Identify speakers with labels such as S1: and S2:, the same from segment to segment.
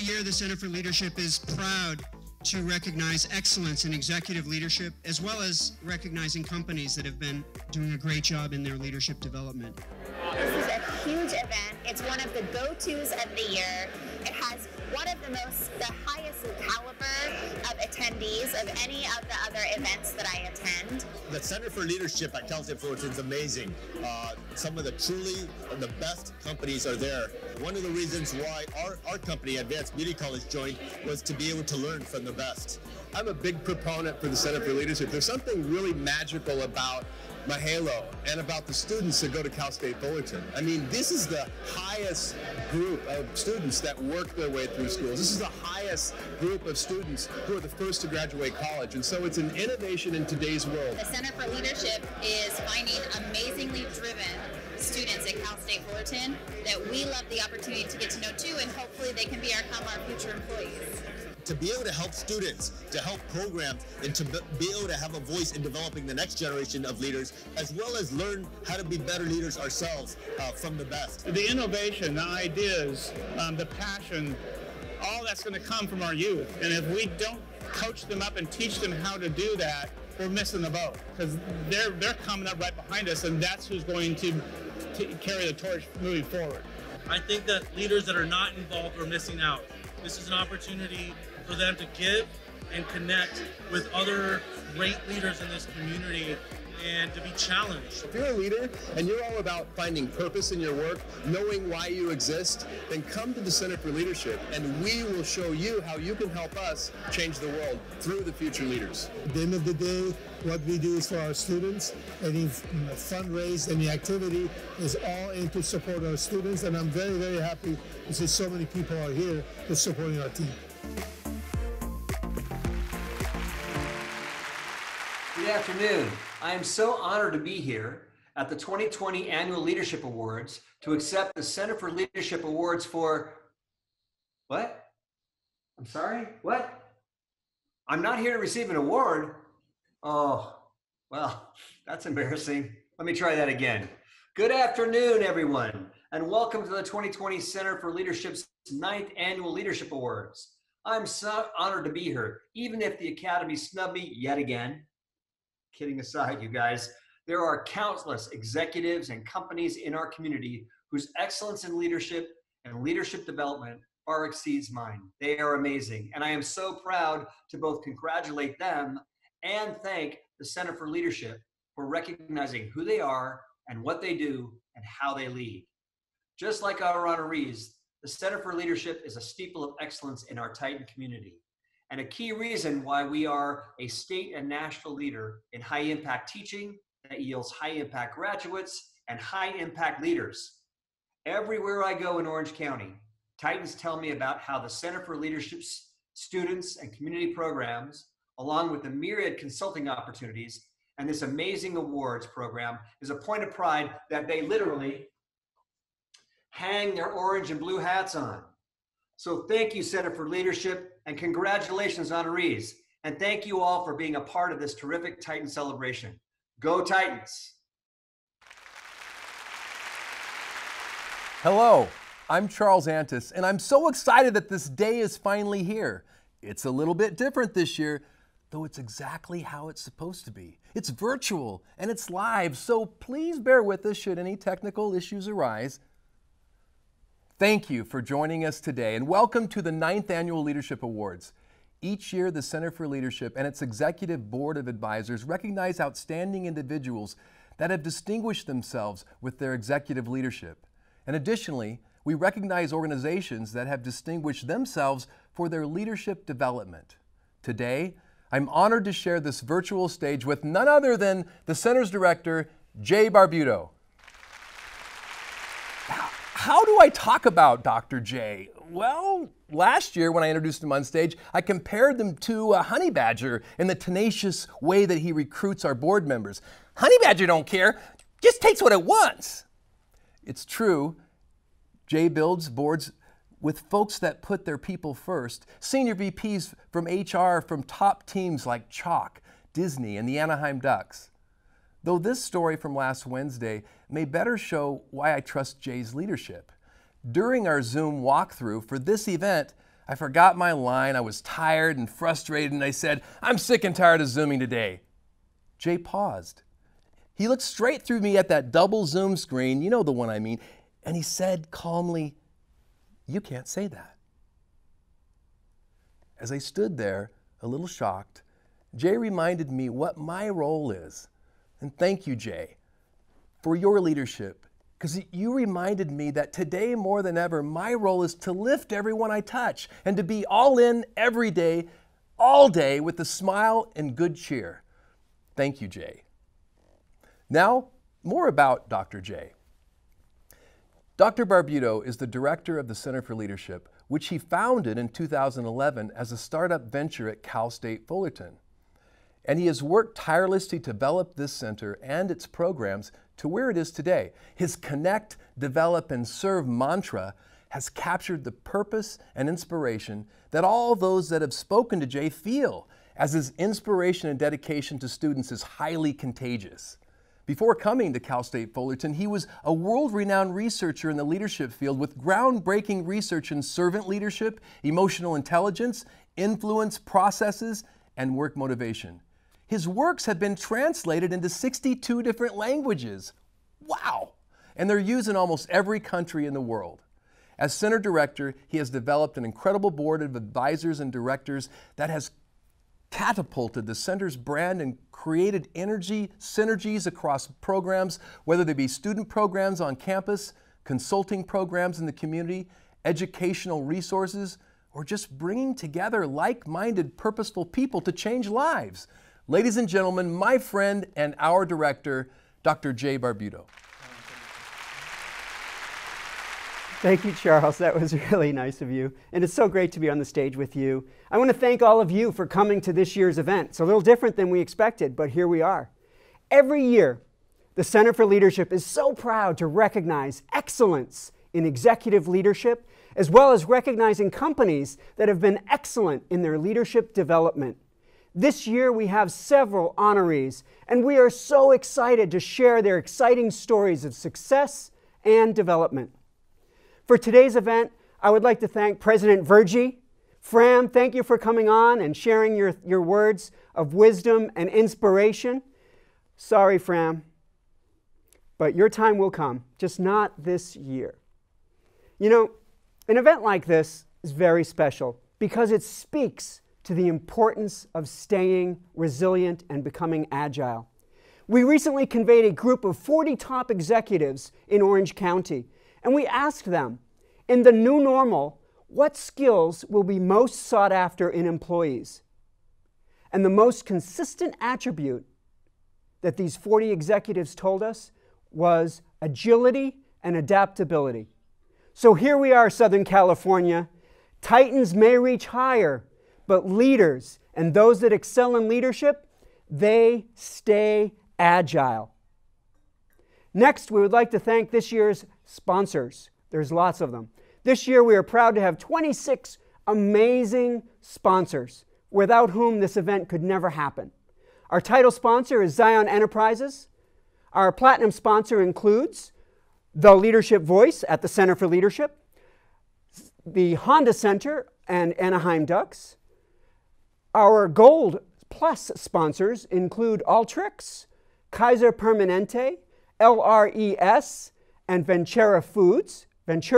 S1: year, the Center for Leadership is proud to recognize excellence in executive leadership, as well as recognizing companies that have been doing a great job in their leadership development.
S2: This is a huge event. It's one of the go-tos of the year. It has one of the highest caliber of attendees of any of the other events that I attend.
S3: The Center for Leadership at Cal State Fullerton is amazing. Some of the best companies are there. One of the reasons why our company, Advanced Beauty College, joined was to be able to learn from the best. I'm a big proponent for the Center for Leadership. There's something really magical about Mahalo and about the students that go to Cal State Fullerton. I mean, this is the highest group of students that work their way through schools. This is the highest group of students who are the first to graduate college. And so it's an innovation in today's world.
S2: The Center for Leadership is finding amazingly driven students at Cal State Fullerton that we love the opportunity to get to know too, and hopefully they can become our future employees.
S3: To be able to help students, to help programs, and to be able to have a voice in developing the next generation of leaders, as well as learn how to be better leaders ourselves from the best.
S4: The innovation, the ideas, the passion, all that's going to come from our youth. And if we don't coach them up and teach them how to do that, we're missing the boat, because they're coming up right behind us, and that's who's going to carry the torch moving forward.
S5: I think that leaders that are not involved are missing out. This is an opportunity for them to give and connect with other great leaders in this community and to be challenged.
S3: If you're a leader and you're all about finding purpose in your work, knowing why you exist, then come to the Center for Leadership and we will show you how you can help us change the world through the future leaders.
S6: At the end of the day, what we do is for our students. Any fundraise, any activity is all in to support our students, and I'm very, very happy to see so many people are here to supporting our team.
S7: Good afternoon. I am so honored to be here at the 2020 Annual Leadership Awards to accept the Center for Leadership Awards for, what? I'm sorry, what? I'm not here to receive an award. Oh, well, that's embarrassing. Let me try that again. Good afternoon, everyone, and welcome to the 2020 Center for Leadership's 9th Annual Leadership Awards. I'm so honored to be here, even if the Academy snubbed me yet again. Kidding aside, you guys, there are countless executives and companies in our community whose excellence in leadership and leadership development far exceeds mine. They are amazing, and I am so proud to both congratulate them and thank the Center for Leadership for recognizing who they are and what they do and how they lead. Just like our honorees, the Center for Leadership is a steeple of excellence in our Titan community, and a key reason why we are a state and national leader in high-impact teaching that yields high-impact graduates and high-impact leaders. Everywhere I go in Orange County, Titans tell me about how the Center for Leadership's students and community programs, along with the myriad consulting opportunities and this amazing awards program, is a point of pride that they literally hang their orange and blue hats on. So thank you, Center for Leadership, and congratulations, honorees. And thank you all for being a part of this terrific Titan celebration. Go Titans!
S8: Hello, I'm Charles Antis, and I'm so excited that this day is finally here. It's a little bit different this year, though it's exactly how it's supposed to be. It's virtual and it's live, so please bear with us should any technical issues arise. Thank you for joining us today, and welcome to the 9th Annual Leadership Awards. Each year, the Center for Leadership and its Executive Board of Advisors recognize outstanding individuals that have distinguished themselves with their executive leadership. And additionally, we recognize organizations that have distinguished themselves for their leadership development. Today, I'm honored to share this virtual stage with none other than the Center's Director, Jay Barbuto. How do I talk about Dr. J? Well, last year when I introduced him on stage, I compared them to a honey badger in the tenacious way that he recruits our board members. Honey badger don't care, just takes what it wants. It's true, Jay builds boards with folks that put their people first, senior VPs from HR from top teams like Chalk, Disney, and the Anaheim Ducks. Though this story from last Wednesday may better show why I trust Jay's leadership. During our Zoom walkthrough for this event, I forgot my line, I was tired and frustrated, and I said, "I'm sick and tired of Zooming today." Jay paused. He looked straight through me at that double Zoom screen, you know the one I mean, and he said calmly, "You can't say that." As I stood there, a little shocked, Jay reminded me what my role is. And thank you, Jay, for your leadership, because you reminded me that today more than ever, my role is to lift everyone I touch and to be all in every day, all day with a smile and good cheer. Thank you, Jay. Now, more about Dr. Jay. Dr. Barbuto is the director of the Center for Leadership, which he founded in 2011 as a startup venture at Cal State Fullerton. And he has worked tirelessly to develop this center and its programs to where it is today. His connect, develop, and serve mantra has captured the purpose and inspiration that all those that have spoken to Jay feel, as his inspiration and dedication to students is highly contagious. Before coming to Cal State Fullerton, he was a world-renowned researcher in the leadership field with groundbreaking research in servant leadership, emotional intelligence, influence processes, and work motivation. His works have been translated into 62 different languages. Wow! And they're used in almost every country in the world. As center director, he has developed an incredible board of advisors and directors that has catapulted the center's brand and created synergies across programs, whether they be student programs on campus, consulting programs in the community, educational resources, or just bringing together like-minded, purposeful people to change lives. Ladies and gentlemen, my friend and our director, Dr. Jay Barbuto.
S9: Thank you, Charles. That was really nice of you. And it's so great to be on the stage with you. I want to thank all of you for coming to this year's event. It's a little different than we expected, but here we are. Every year, the Center for Leadership is so proud to recognize excellence in executive leadership, as well as recognizing companies that have been excellent in their leadership development. This year, we have several honorees, and we are so excited to share their exciting stories of success and development. For today's event, I would like to thank President Virgie. Fram, thank you for coming on and sharing your words of wisdom and inspiration. Sorry, Fram, but your time will come, just not this year. You know, an event like this is very special because it speaks to the importance of staying resilient and becoming agile. We recently conveyed a group of 40 top executives in Orange County, and we asked them, in the new normal, what skills will be most sought after in employees? And the most consistent attribute that these 40 executives told us was agility and adaptability. So here we are, Southern California. Titans may reach higher, but leaders and those that excel in leadership, they stay agile. Next, we would like to thank this year's sponsors. There's lots of them. This year, we are proud to have 26 amazing sponsors, without whom this event could never happen. Our title sponsor is Zion Enterprises. Our platinum sponsor includes the Leadership Voice at the Center for Leadership, the Honda Center and Anaheim Ducks. Our Gold Plus sponsors include Alteryx, Kaiser Permanente, LRES, and Ventura Foods.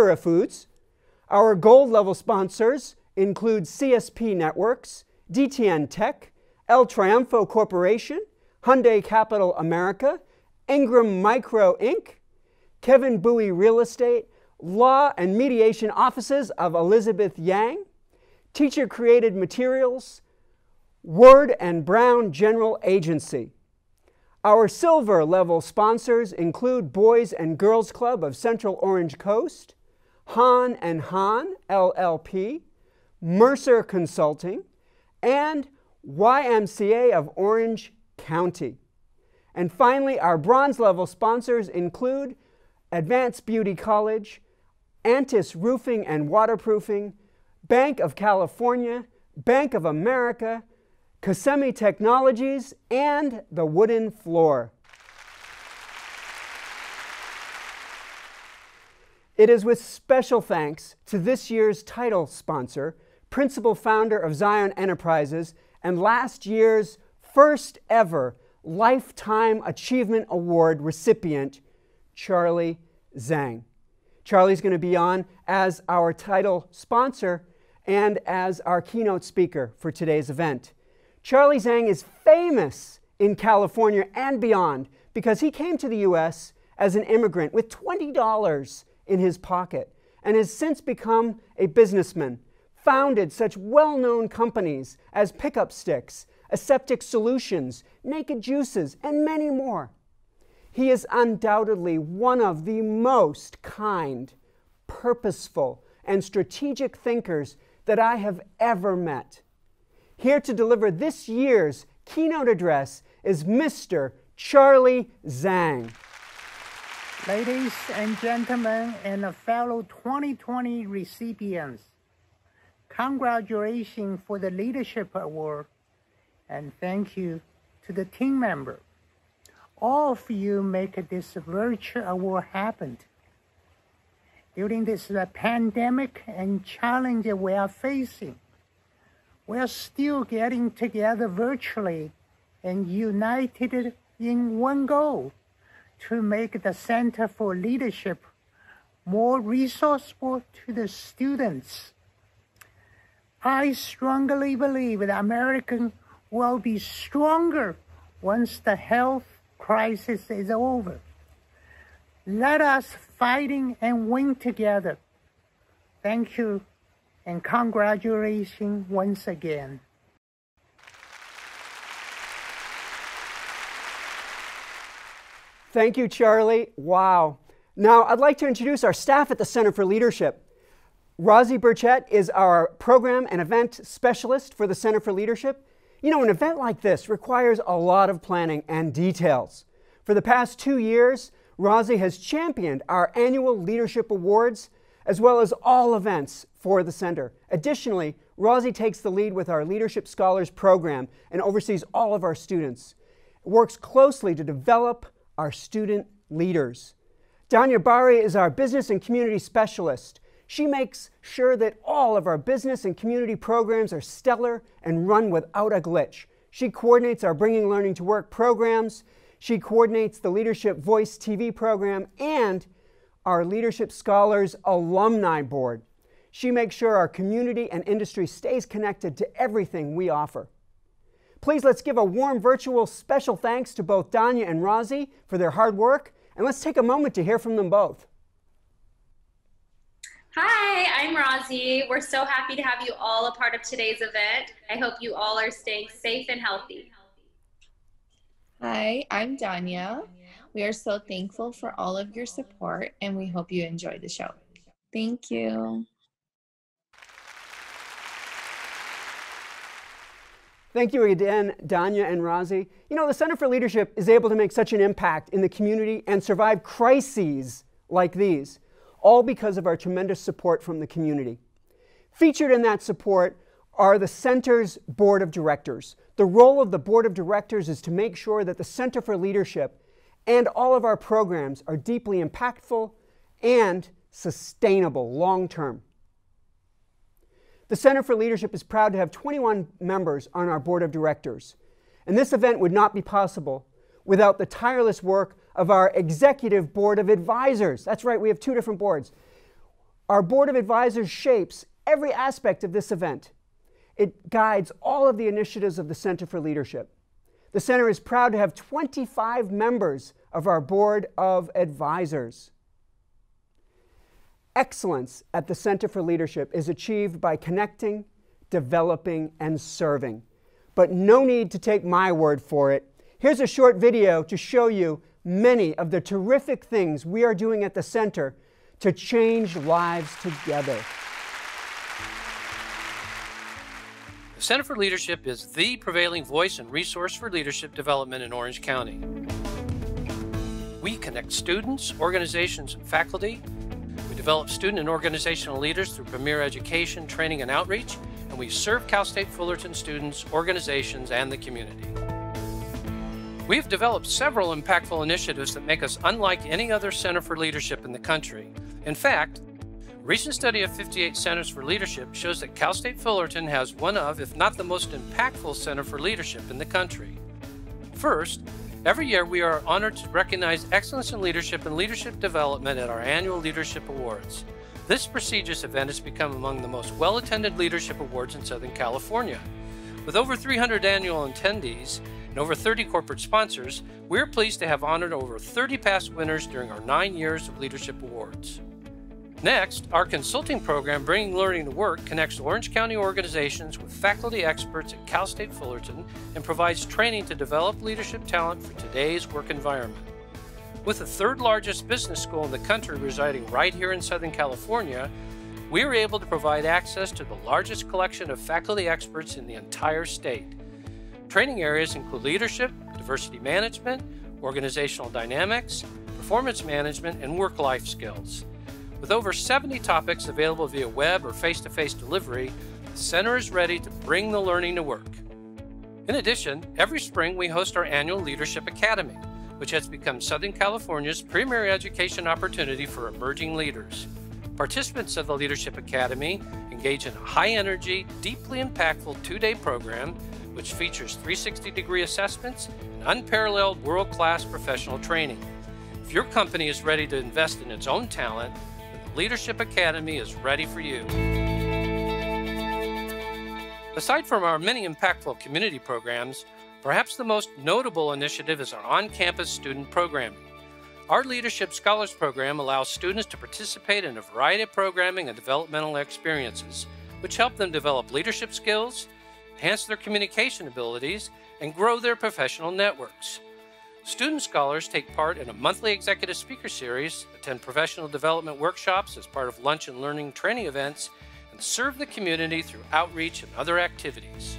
S9: Our gold level sponsors include CSP Networks, DTN Tech, El Triunfo Corporation, Hyundai Capital America, Ingram Micro Inc., Kevin Bowie Real Estate, Law and Mediation Offices of Elizabeth Yang, Teacher Created Materials, Word and Brown General Agency. Our silver level sponsors include Boys and Girls Club of Central Orange Coast, Han and Han LLP, Mercer Consulting, and YMCA of Orange County. And finally, our bronze level sponsors include Advanced Beauty College, Antis Roofing and Waterproofing, Bank of California, Bank of America, Kissimmee Technologies, and the Wooden Floor. It is with special thanks to this year's title sponsor, principal founder of Zion Enterprises, and last year's first ever Lifetime Achievement Award recipient, Charlie Zhang. Charlie's going to be on as our title sponsor and as our keynote speaker for today's event. Charlie Zhang is famous in California and beyond because he came to the U.S. as an immigrant with $20 in his pocket and has since become a businessman, founded such well-known companies as Pickup Sticks, Aseptic Solutions, Naked Juices, and many more. He is undoubtedly one of the most kind, purposeful, and strategic thinkers that I have ever met. Here to deliver this year's keynote address is Mr. Charlie Zhang.
S10: Ladies and gentlemen, and fellow 2020 recipients, congratulations for the Leadership Award, and thank you to the team member. All of you make this virtual award happen. During this pandemic and challenge we are facing, we are still getting together virtually and united in one goal: to make the Center for Leadership more resourceful to the students. I strongly believe that America will be stronger once the health crisis is over. Let us fighting and win together. Thank you and congratulations once again.
S9: Thank you, Charlie. Wow. Now, I'd like to introduce our staff at the Center for Leadership. Rosie Burchett is our program and event specialist for the Center for Leadership. You know, an event like this requires a lot of planning and details. For the past 2 years, Rosie has championed our annual Leadership Awards, as well as all events for the Center. Additionally, Rosie takes the lead with our Leadership Scholars program and oversees all of our students. Works closely to develop our student leaders. Danya Bari is our business and community specialist. She makes sure that all of our business and community programs are stellar and run without a glitch. She coordinates our Bringing Learning to Work programs. She coordinates the Leadership Voice TV program and our Leadership Scholars Alumni Board. She makes sure our community and industry stays connected to everything we offer. Please let's give a warm virtual special thanks to both Danya and Rosie for their hard work, and let's take a moment to hear from them both.
S11: Hi, I'm Rosie. We're so happy to have you all a part of today's event. I hope you all are staying safe and healthy.
S12: Hi, I'm Danya. We are so thankful for all of your support, and we hope you enjoy the show. Thank you.
S9: Thank you again, Danya and Rosie. You know, the Center for Leadership is able to make such an impact in the community and survive crises like these, all because of our tremendous support from the community. Featured in that support are the Center's Board of Directors. The role of the Board of Directors is to make sure that the Center for Leadership and all of our programs are deeply impactful and sustainable long-term. The Center for Leadership is proud to have 21 members on our Board of Directors. And this event would not be possible without the tireless work of our Executive Board of Advisors. That's right, we have 2 different boards. Our Board of Advisors shapes every aspect of this event. It guides all of the initiatives of the Center for Leadership. The Center is proud to have 25 members of our Board of Advisors. Excellence at the Center for Leadership is achieved by connecting, developing, and serving. But no need to take my word for it. Here's a short video to show you many of the terrific things we are doing at the Center to change lives together.
S13: The Center for Leadership is the prevailing voice and resource for leadership development in Orange County. We connect students, organizations, and faculty. We develop student and organizational leaders through premier education, training, and outreach, and we serve Cal State Fullerton students, organizations, and the community. We have developed several impactful initiatives that make us unlike any other Center for Leadership in the country. In fact, recent study of 58 Centers for Leadership shows that Cal State Fullerton has one of, if not the most impactful center for leadership in the country. First, every year we are honored to recognize excellence in leadership and leadership development at our annual Leadership Awards. This prestigious event has become among the most well-attended leadership awards in Southern California. With over 300 annual attendees and over 30 corporate sponsors, we're pleased to have honored over 30 past winners during our 9 years of leadership awards. Next, our consulting program, Bringing Learning to Work, connects Orange County organizations with faculty experts at Cal State Fullerton and provides training to develop leadership talent for today's work environment. With the third largest business school in the country residing right here in Southern California, we are able to provide access to the largest collection of faculty experts in the entire state. Training areas include leadership, diversity management, organizational dynamics, performance management, and work-life skills. With over 70 topics available via web or face-to-face delivery, the center is ready to bring the learning to work. In addition, every spring we host our annual Leadership Academy, which has become Southern California's premier education opportunity for emerging leaders. Participants of the Leadership Academy engage in a high-energy, deeply impactful 2-day program which features 360-degree assessments and unparalleled world-class professional training. If your company is ready to invest in its own talent, the Leadership Academy is ready for you. Aside from our many impactful community programs, perhaps the most notable initiative is our on-campus student programming. Our Leadership Scholars Program allows students to participate in a variety of programming and developmental experiences, which help them develop leadership skills, enhance their communication abilities, and grow their professional networks. Student scholars take part in a monthly executive speaker series, attend professional development workshops as part of lunch and learning training events, and serve the community through outreach and other activities.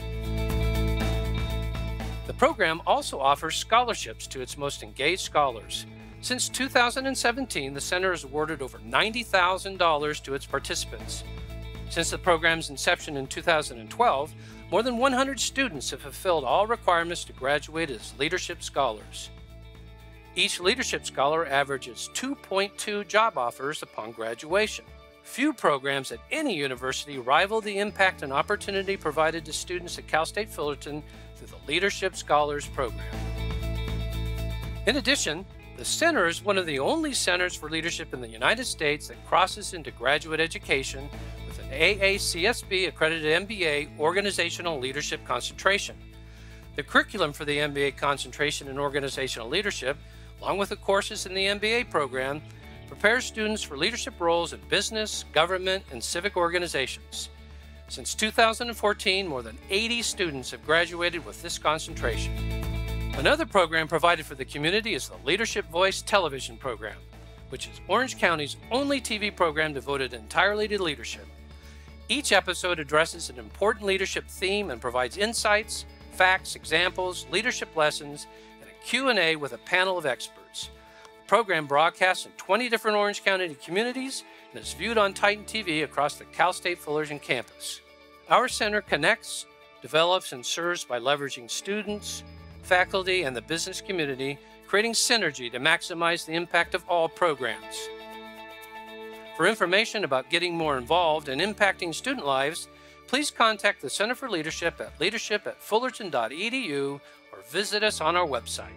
S13: The program also offers scholarships to its most engaged scholars. Since 2017, the center has awarded over $90,000 to its participants. Since the program's inception in 2012, more than 100 students have fulfilled all requirements to graduate as leadership scholars. Each leadership scholar averages 2.2 job offers upon graduation. Few programs at any university rival the impact and opportunity provided to students at Cal State Fullerton through the Leadership Scholars Program. In addition, the center is one of the only centers for leadership in the United States that crosses into graduate education with an AACSB accredited MBA organizational leadership concentration. The curriculum for the MBA concentration in organizational leadership, along with the courses in the MBA program, prepares students for leadership roles in business, government, and civic organizations. Since 2014, more than 80 students have graduated with this concentration. Another program provided for the community is the Leadership Voice television program, which is Orange County's only TV program devoted entirely to leadership. Each episode addresses an important leadership theme and provides insights, facts, examples, leadership lessons, and a Q&A with a panel of experts. The program broadcasts in 20 different Orange County communities and is viewed on Titan TV across the Cal State Fullerton campus. Our center connects, develops, and serves by leveraging students, faculty, and the business community, creating synergy to maximize the impact of all programs. For information about getting more involved and impacting student lives, please contact the Center for Leadership at leadership@fullerton.edu or visit us on our website.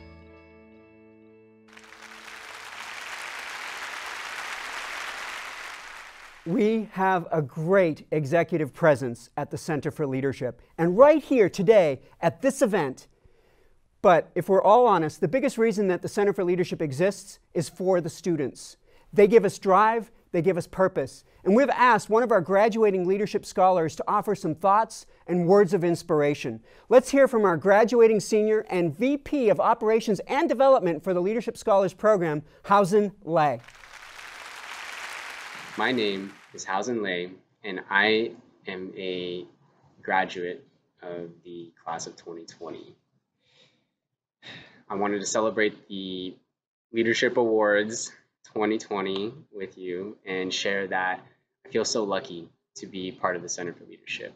S9: We have a great executive presence at the Center for Leadership, and right here today at this event. But if we're all honest, the biggest reason that the Center for Leadership exists is for the students. They give us drive, they give us purpose. And we've asked one of our graduating leadership scholars to offer some thoughts and words of inspiration. Let's hear from our graduating senior and VP of Operations and Development for the Leadership Scholars Program, Housen Lay.
S14: My name is Housen Lay, and I am a graduate of the class of 2020. I wanted to celebrate the Leadership Awards 2020 with you and share that I feel so lucky to be part of the Center for Leadership.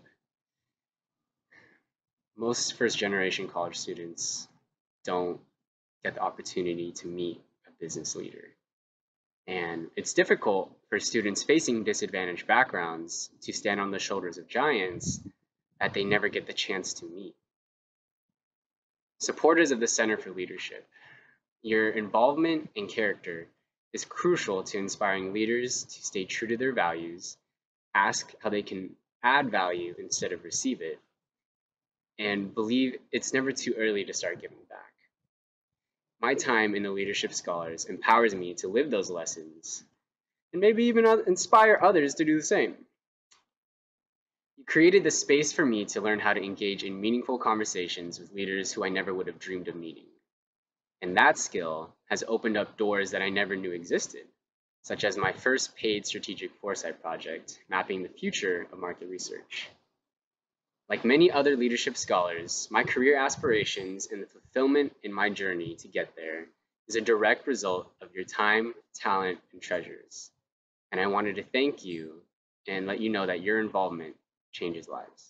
S14: Most first-generation college students don't get the opportunity to meet a business leader. And it's difficult for students facing disadvantaged backgrounds to stand on the shoulders of giants that they never get the chance to meet. Supporters of the Center for Leadership, your involvement and character is crucial to inspiring leaders to stay true to their values, ask how they can add value instead of receive it, and believe it's never too early to start giving back. My time in the Leadership Scholars empowers me to live those lessons and maybe even inspire others to do the same. You created the space for me to learn how to engage in meaningful conversations with leaders who I never would have dreamed of meeting. And that skill has opened up doors that I never knew existed, such as my first paid strategic foresight project, mapping the future of market research. Like many other leadership scholars, my career aspirations and the fulfillment in my journey to get there is a direct result of your time, talent, and treasures. And I wanted to thank you and let you know that your involvement changes lives.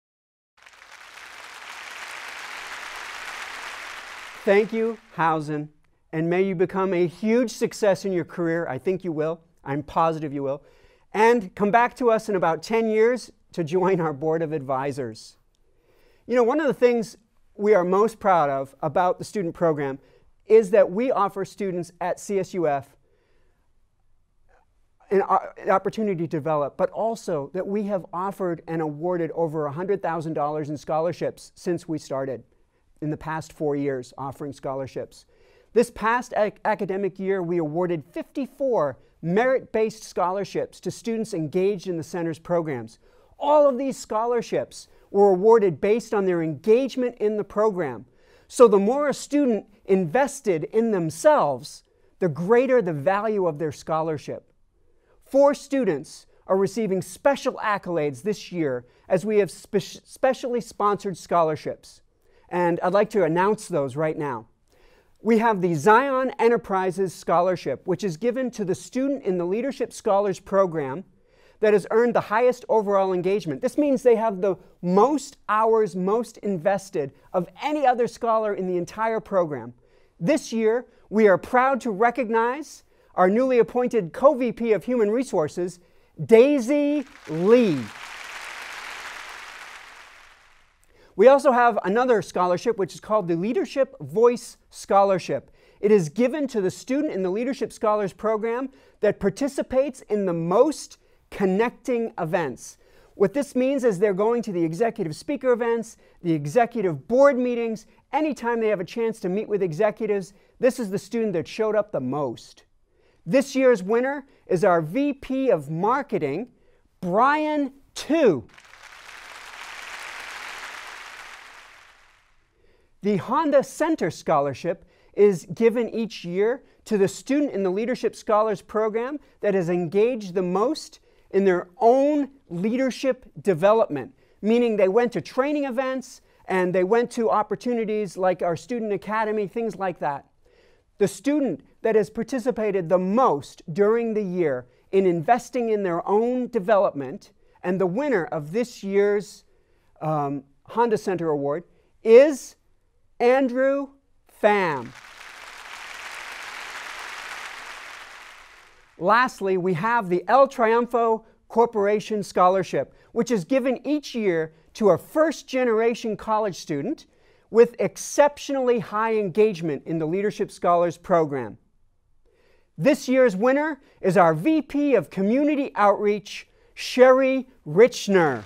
S9: Thank you, Housen, and may you become a huge success in your career. I think you will. I'm positive you will. And come back to us in about 10 years to join our board of advisors. You know, one of the things we are most proud of about the student program is that we offer students at CSUF an opportunity to develop, but also that we have offered and awarded over $100,000 in scholarships since we started in the past 4 years offering scholarships. This past academic year, we awarded 54 merit-based scholarships to students engaged in the center's programs. All of these scholarships were awarded based on their engagement in the program. So the more a student invested in themselves, the greater the value of their scholarship. 4 students are receiving special accolades this year as we have specially sponsored scholarships. And I'd like to announce those right now. We have the Zion Enterprises Scholarship, which is given to the student in the Leadership Scholars Program that has earned the highest overall engagement. This means they have the most hours, most invested of any other scholar in the entire program. This year, we are proud to recognize our newly appointed Co-VP of Human Resources, Daisy Lee. We also have another scholarship, which is called the Leadership Voice Scholarship. It is given to the student in the Leadership Scholars Program that participates in the most connecting events. What this means is they're going to the executive speaker events, the executive board meetings, anytime they have a chance to meet with executives. This is the student that showed up the most. This year's winner is our VP of Marketing, Brian Tu. The Honda Center Scholarship is given each year to the student in the Leadership Scholars Program that has engaged the most in their own leadership development, meaning they went to training events and they went to opportunities like our Student Academy, things like that. The student that has participated the most during the year in investing in their own development and the winner of this year's Honda Center Award is Andrew Pham. Lastly, we have the El Triunfo Corporation Scholarship, which is given each year to a first-generation college student with exceptionally high engagement in the Leadership Scholars Program. This year's winner is our VP of Community Outreach, Sherry Richner.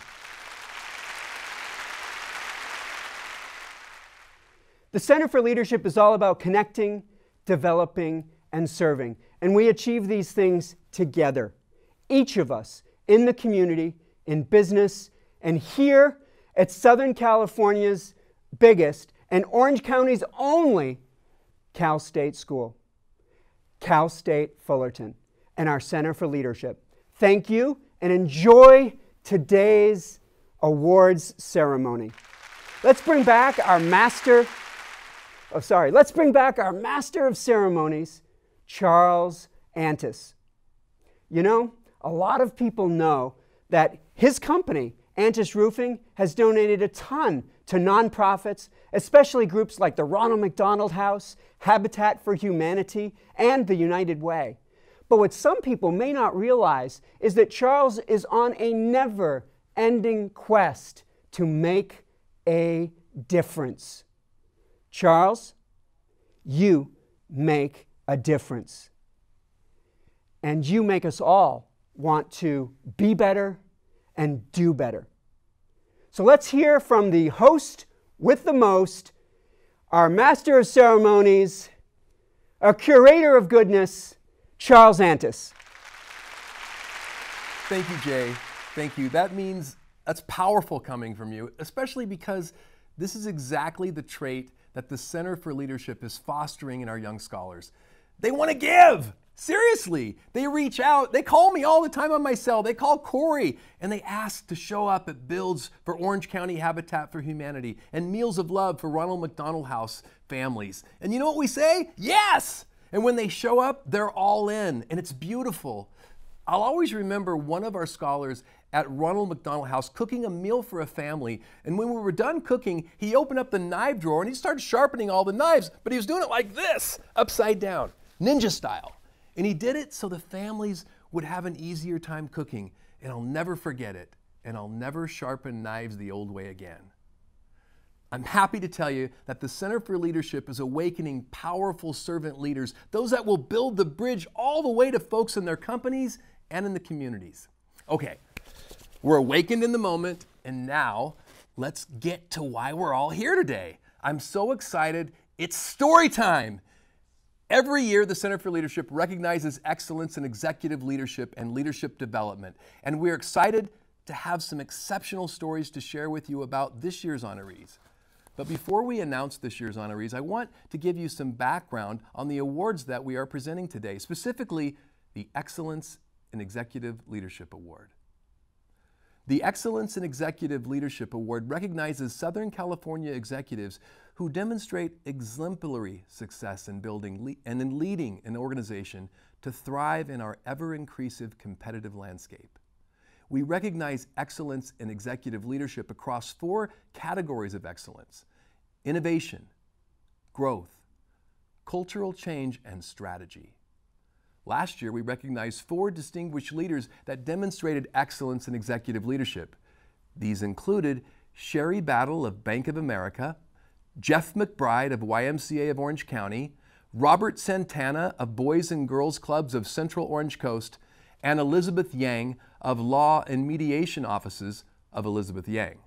S9: The Center for Leadership is all about connecting, developing, and serving. And we achieve these things together. Each of us in the community, in business, and here at Southern California's biggest and Orange County's only Cal State school, Cal State Fullerton, and our Center for Leadership. Thank you and enjoy today's awards ceremony. Let's bring back our Master of Ceremonies, Charles Antis. You know, a lot of people know that his company, Antis Roofing, has donated a ton to nonprofits, especially groups like the Ronald McDonald House, Habitat for Humanity, and the United Way. But what some people may not realize is that Charles is on a never-ending quest to make a difference. Charles, you make a difference. And you make us all want to be better and do better. So let's hear from the host with the most, our master of ceremonies, our curator of goodness, Charles Antis.
S8: Thank you, Jay. Thank you. That's powerful coming from you, especially because this is exactly the trait that the Center for Leadership is fostering in our young scholars. They want to give. Seriously, they reach out. They call me all the time on my cell. They call Corey and they ask to show up at builds for Orange County Habitat for Humanity and Meals of Love for Ronald McDonald House families. And you know what we say? Yes! And when they show up, they're all in, and it's beautiful. I'll always remember one of our scholars at Ronald McDonald House cooking a meal for a family, and when we were done cooking, he opened up the knife drawer and he started sharpening all the knives, but he was doing it like this, upside down, ninja style. And he did it so the families would have an easier time cooking, and I'll never forget it, and I'll never sharpen knives the old way again. I'm happy to tell you that the Center for Leadership is awakening powerful servant leaders, those that will build the bridge all the way to folks in their companies and in the communities. Okay, we're awakened in the moment, and now let's get to why we're all here today. I'm so excited. It's story time. Every year, the Center for Leadership recognizes excellence in executive leadership and leadership development, and we're excited to have some exceptional stories to share with you about this year's honorees. But before we announce this year's honorees, I want to give you some background on the awards that we are presenting today, specifically the Excellence in Executive Leadership Award. The Excellence in Executive Leadership Award recognizes Southern California executives who demonstrate exemplary success in building and in leading an organization to thrive in our ever-increasing competitive landscape. We recognize excellence in executive leadership across 4 categories of excellence: innovation, growth, cultural change, and strategy. Last year, we recognized 4 distinguished leaders that demonstrated excellence in executive leadership. These included Sherry Battle of Bank of America, Jeff McBride of YMCA of Orange County, Robert Santana of Boys and Girls Clubs of Central Orange Coast, and Elizabeth Yang of Law and Mediation Offices of Elizabeth Yang.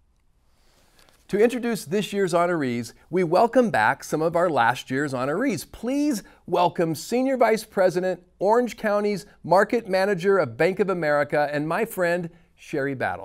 S8: To introduce this year's honorees, we welcome back some of our last year's honorees. Please welcome Senior Vice President, Orange County's Market Manager of Bank of America, and my friend, Sherry Battle.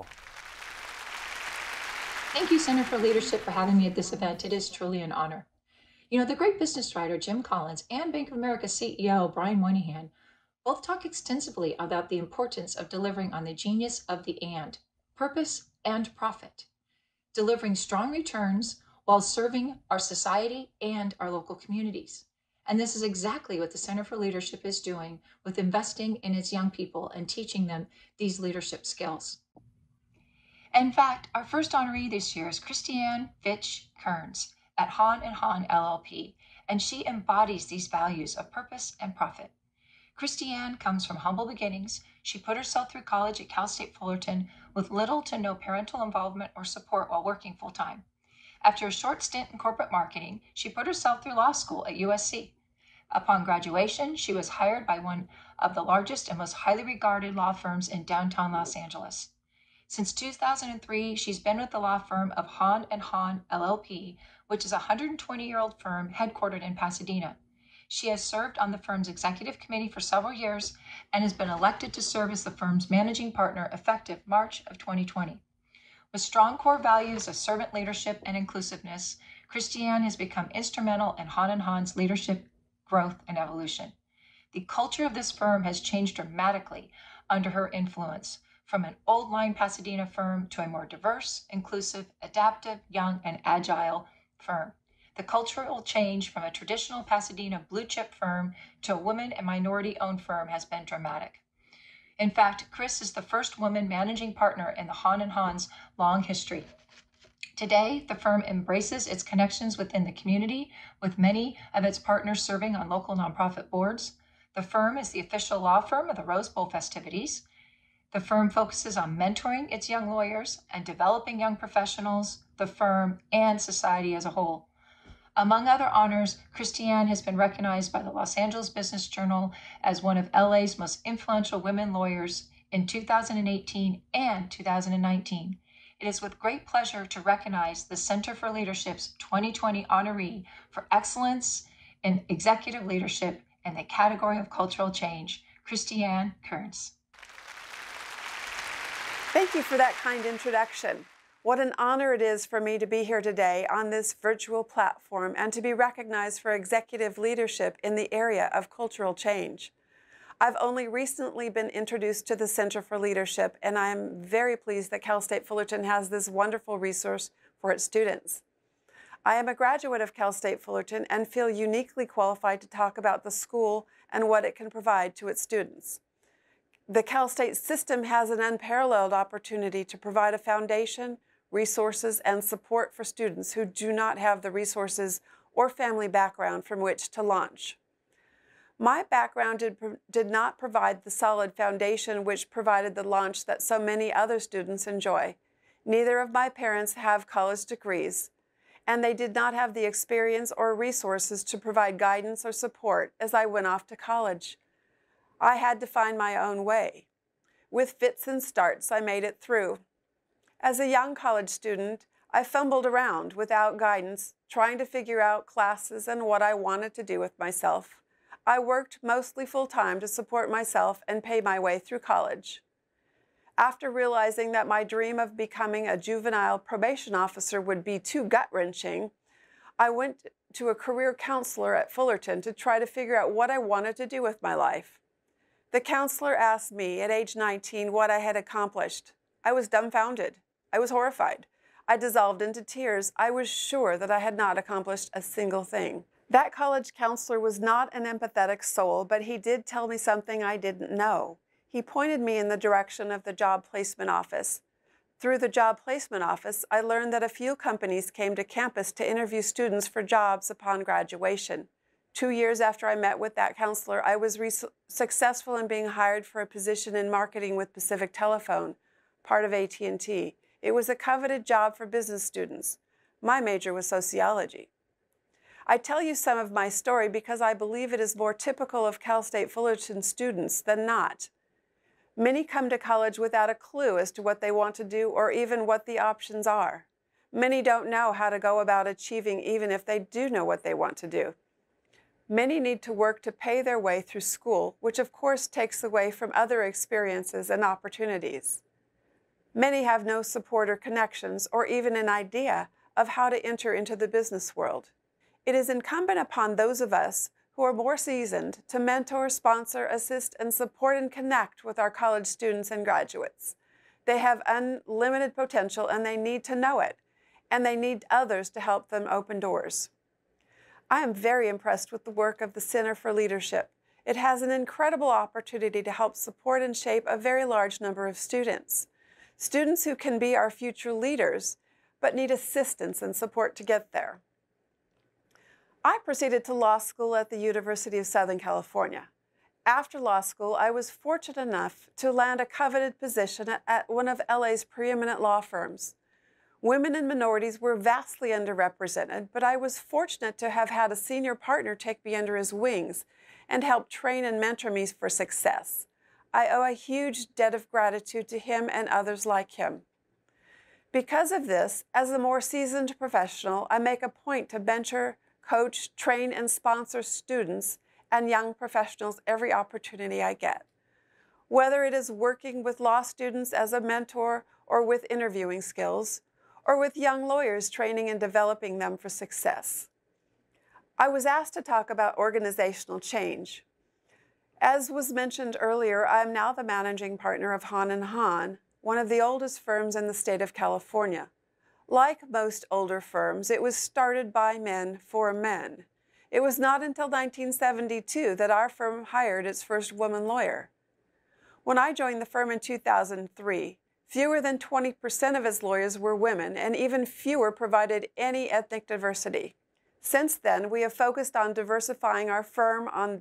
S15: Thank you, Center for Leadership, for having me at this event. It is truly an honor. You know, the great business writer Jim Collins and Bank of America CEO Brian Moynihan both talk extensively about the importance of delivering on the genius of the and, purpose and profit, delivering strong returns while serving our society and our local communities. And this is exactly what the Center for Leadership is doing with investing in its young people and teaching them these leadership skills. In fact, our first honoree this year is Christiane Fitch Kearns at Hahn & Hahn LLP, and she embodies these values of purpose and profit. Christiane comes from humble beginnings. She put herself through college at Cal State Fullerton with little to no parental involvement or support while working full-time. After a short stint in corporate marketing, she put herself through law school at USC. Upon graduation, she was hired by one of the largest and most highly regarded law firms in downtown Los Angeles. Since 2003, she's been with the law firm of Hahn & Hahn LLP, which is a 120-year-old firm headquartered in Pasadena. She has served on the firm's executive committee for several years and has been elected to serve as the firm's managing partner effective March of 2020. With strong core values of servant leadership and inclusiveness, Christiane has become instrumental in Hahn & Hahn's leadership, growth, and evolution. The culture of this firm has changed dramatically under her influence, from an old-line Pasadena firm to a more diverse, inclusive, adaptive, young, and agile firm. The cultural change from a traditional Pasadena blue-chip firm to a women and minority-owned firm has been dramatic. In fact, Chris is the first woman managing partner in the Hahn & Hahn's long history. Today, the firm embraces its connections within the community, with many of its partners serving on local nonprofit boards. The firm is the official law firm of the Rose Bowl festivities. The firm focuses on mentoring its young lawyers and developing young professionals, the firm, and society as a whole. Among other honors, Christiane has been recognized by the Los Angeles Business Journal as one of LA's most influential women lawyers in 2018 and 2019. It is with great pleasure to recognize the Center for Leadership's 2020 honoree for excellence in executive leadership in the category of cultural change, Christiane Kearns.
S16: Thank you for that kind introduction. What an honor it is for me to be here today on this virtual platform and to be recognized for executive leadership in the area of cultural change. I've only recently been introduced to the Center for Leadership, and I am very pleased that Cal State Fullerton has this wonderful resource for its students. I am a graduate of Cal State Fullerton and feel uniquely qualified to talk about the school and what it can provide to its students. The Cal State system has an unparalleled opportunity to provide a foundation, resources, and support for students who do not have the resources or family background from which to launch. My background did not provide the solid foundation which provided the launch that so many other students enjoy. Neither of my parents have college degrees, and they did not have the experience or resources to provide guidance or support as I went off to college. I had to find my own way. With fits and starts, I made it through. As a young college student, I fumbled around without guidance, trying to figure out classes and what I wanted to do with myself. I worked mostly full-time to support myself and pay my way through college. After realizing that my dream of becoming a juvenile probation officer would be too gut-wrenching, I went to a career counselor at Fullerton to try to figure out what I wanted to do with my life. The counselor asked me at age 19 what I had accomplished. I was dumbfounded. I was horrified. I dissolved into tears. I was sure that I had not accomplished a single thing. That college counselor was not an empathetic soul, but he did tell me something I didn't know. He pointed me in the direction of the job placement office. Through the job placement office, I learned that a few companies came to campus to interview students for jobs upon graduation. 2 years after I met with that counselor, I was successful in being hired for a position in marketing with Pacific Telephone, part of AT&T. It was a coveted job for business students. My major was sociology. I tell you some of my story because I believe it is more typical of Cal State Fullerton students than not. Many come to college without a clue as to what they want to do or even what the options are. Many don't know how to go about achieving even if they do know what they want to do. Many need to work to pay their way through school, which of course takes away from other experiences and opportunities. Many have no support or connections or even an idea of how to enter into the business world. It is incumbent upon those of us who are more seasoned to mentor, sponsor, assist, and support and connect with our college students and graduates. They have unlimited potential and they need to know it, and they need others to help them open doors. I am very impressed with the work of the Center for Leadership. It has an incredible opportunity to help support and shape a very large number of students. Students who can be our future leaders, but need assistance and support to get there. I proceeded to law school at the University of Southern California. After law school, I was fortunate enough to land a coveted position at one of LA's preeminent law firms. Women and minorities were vastly underrepresented, but I was fortunate to have had a senior partner take me under his wings and help train and mentor me for success. I owe a huge debt of gratitude to him and others like him. Because of this, as a more seasoned professional, I make a point to mentor, coach, train, and sponsor students and young professionals every opportunity I get. Whether it is working with law students as a mentor or with interviewing skills, or with young lawyers training and developing them for success. I was asked to talk about organizational change. As was mentioned earlier, I am now the managing partner of Hahn & Hahn, one of the oldest firms in the state of California. Like most older firms, it was started by men for men. It was not until 1972 that our firm hired its first woman lawyer. When I joined the firm in 2003, fewer than 20% of its lawyers were women, and even fewer provided any ethnic diversity. Since then, we have focused on diversifying our firm on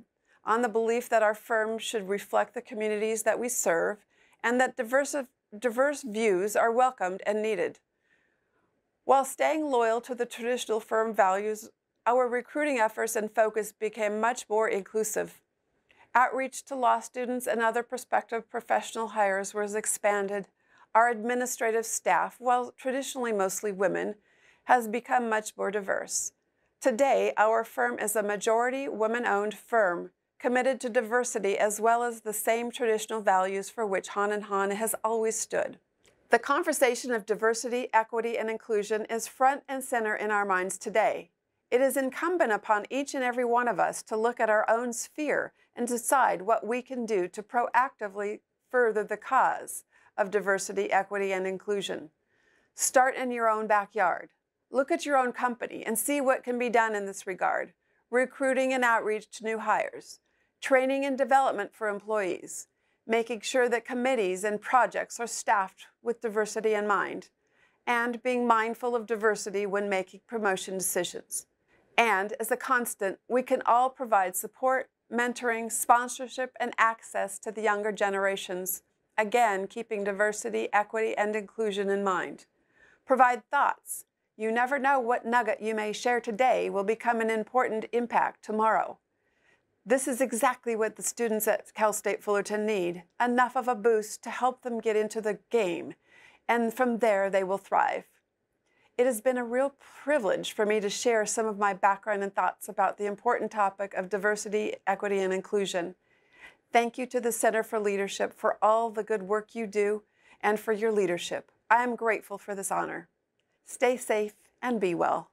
S16: on the belief that our firm should reflect the communities that we serve and that diverse views are welcomed and needed. While staying loyal to the traditional firm values, our recruiting efforts and focus became much more inclusive. Outreach to law students and other prospective professional hires was expanded. Our administrative staff, while traditionally mostly women, has become much more diverse. Today, our firm is a majority women-owned firm, committed to diversity as well as the same traditional values for which Han & Han has always stood. The conversation of diversity, equity, and inclusion is front and center in our minds today. It is incumbent upon each and every one of us to look at our own sphere and decide what we can do to proactively further the cause of diversity, equity, and inclusion. Start in your own backyard. Look at your own company and see what can be done in this regard. Recruiting and outreach to new hires, training and development for employees, making sure that committees and projects are staffed with diversity in mind, and being mindful of diversity when making promotion decisions. And as a constant, we can all provide support, mentoring, sponsorship, and access to the younger generations, again, keeping diversity, equity, and inclusion in mind. Provide thoughts. You never know what nugget you may share today will become an important impact tomorrow. This is exactly what the students at Cal State Fullerton need, enough of a boost to help them get into the game, and from there they will thrive. It has been a real privilege for me to share some of my background and thoughts about the important topic of diversity, equity, and inclusion. Thank you to the Center for Leadership for all the good work you do and for your leadership. I am grateful for this honor. Stay safe and be well.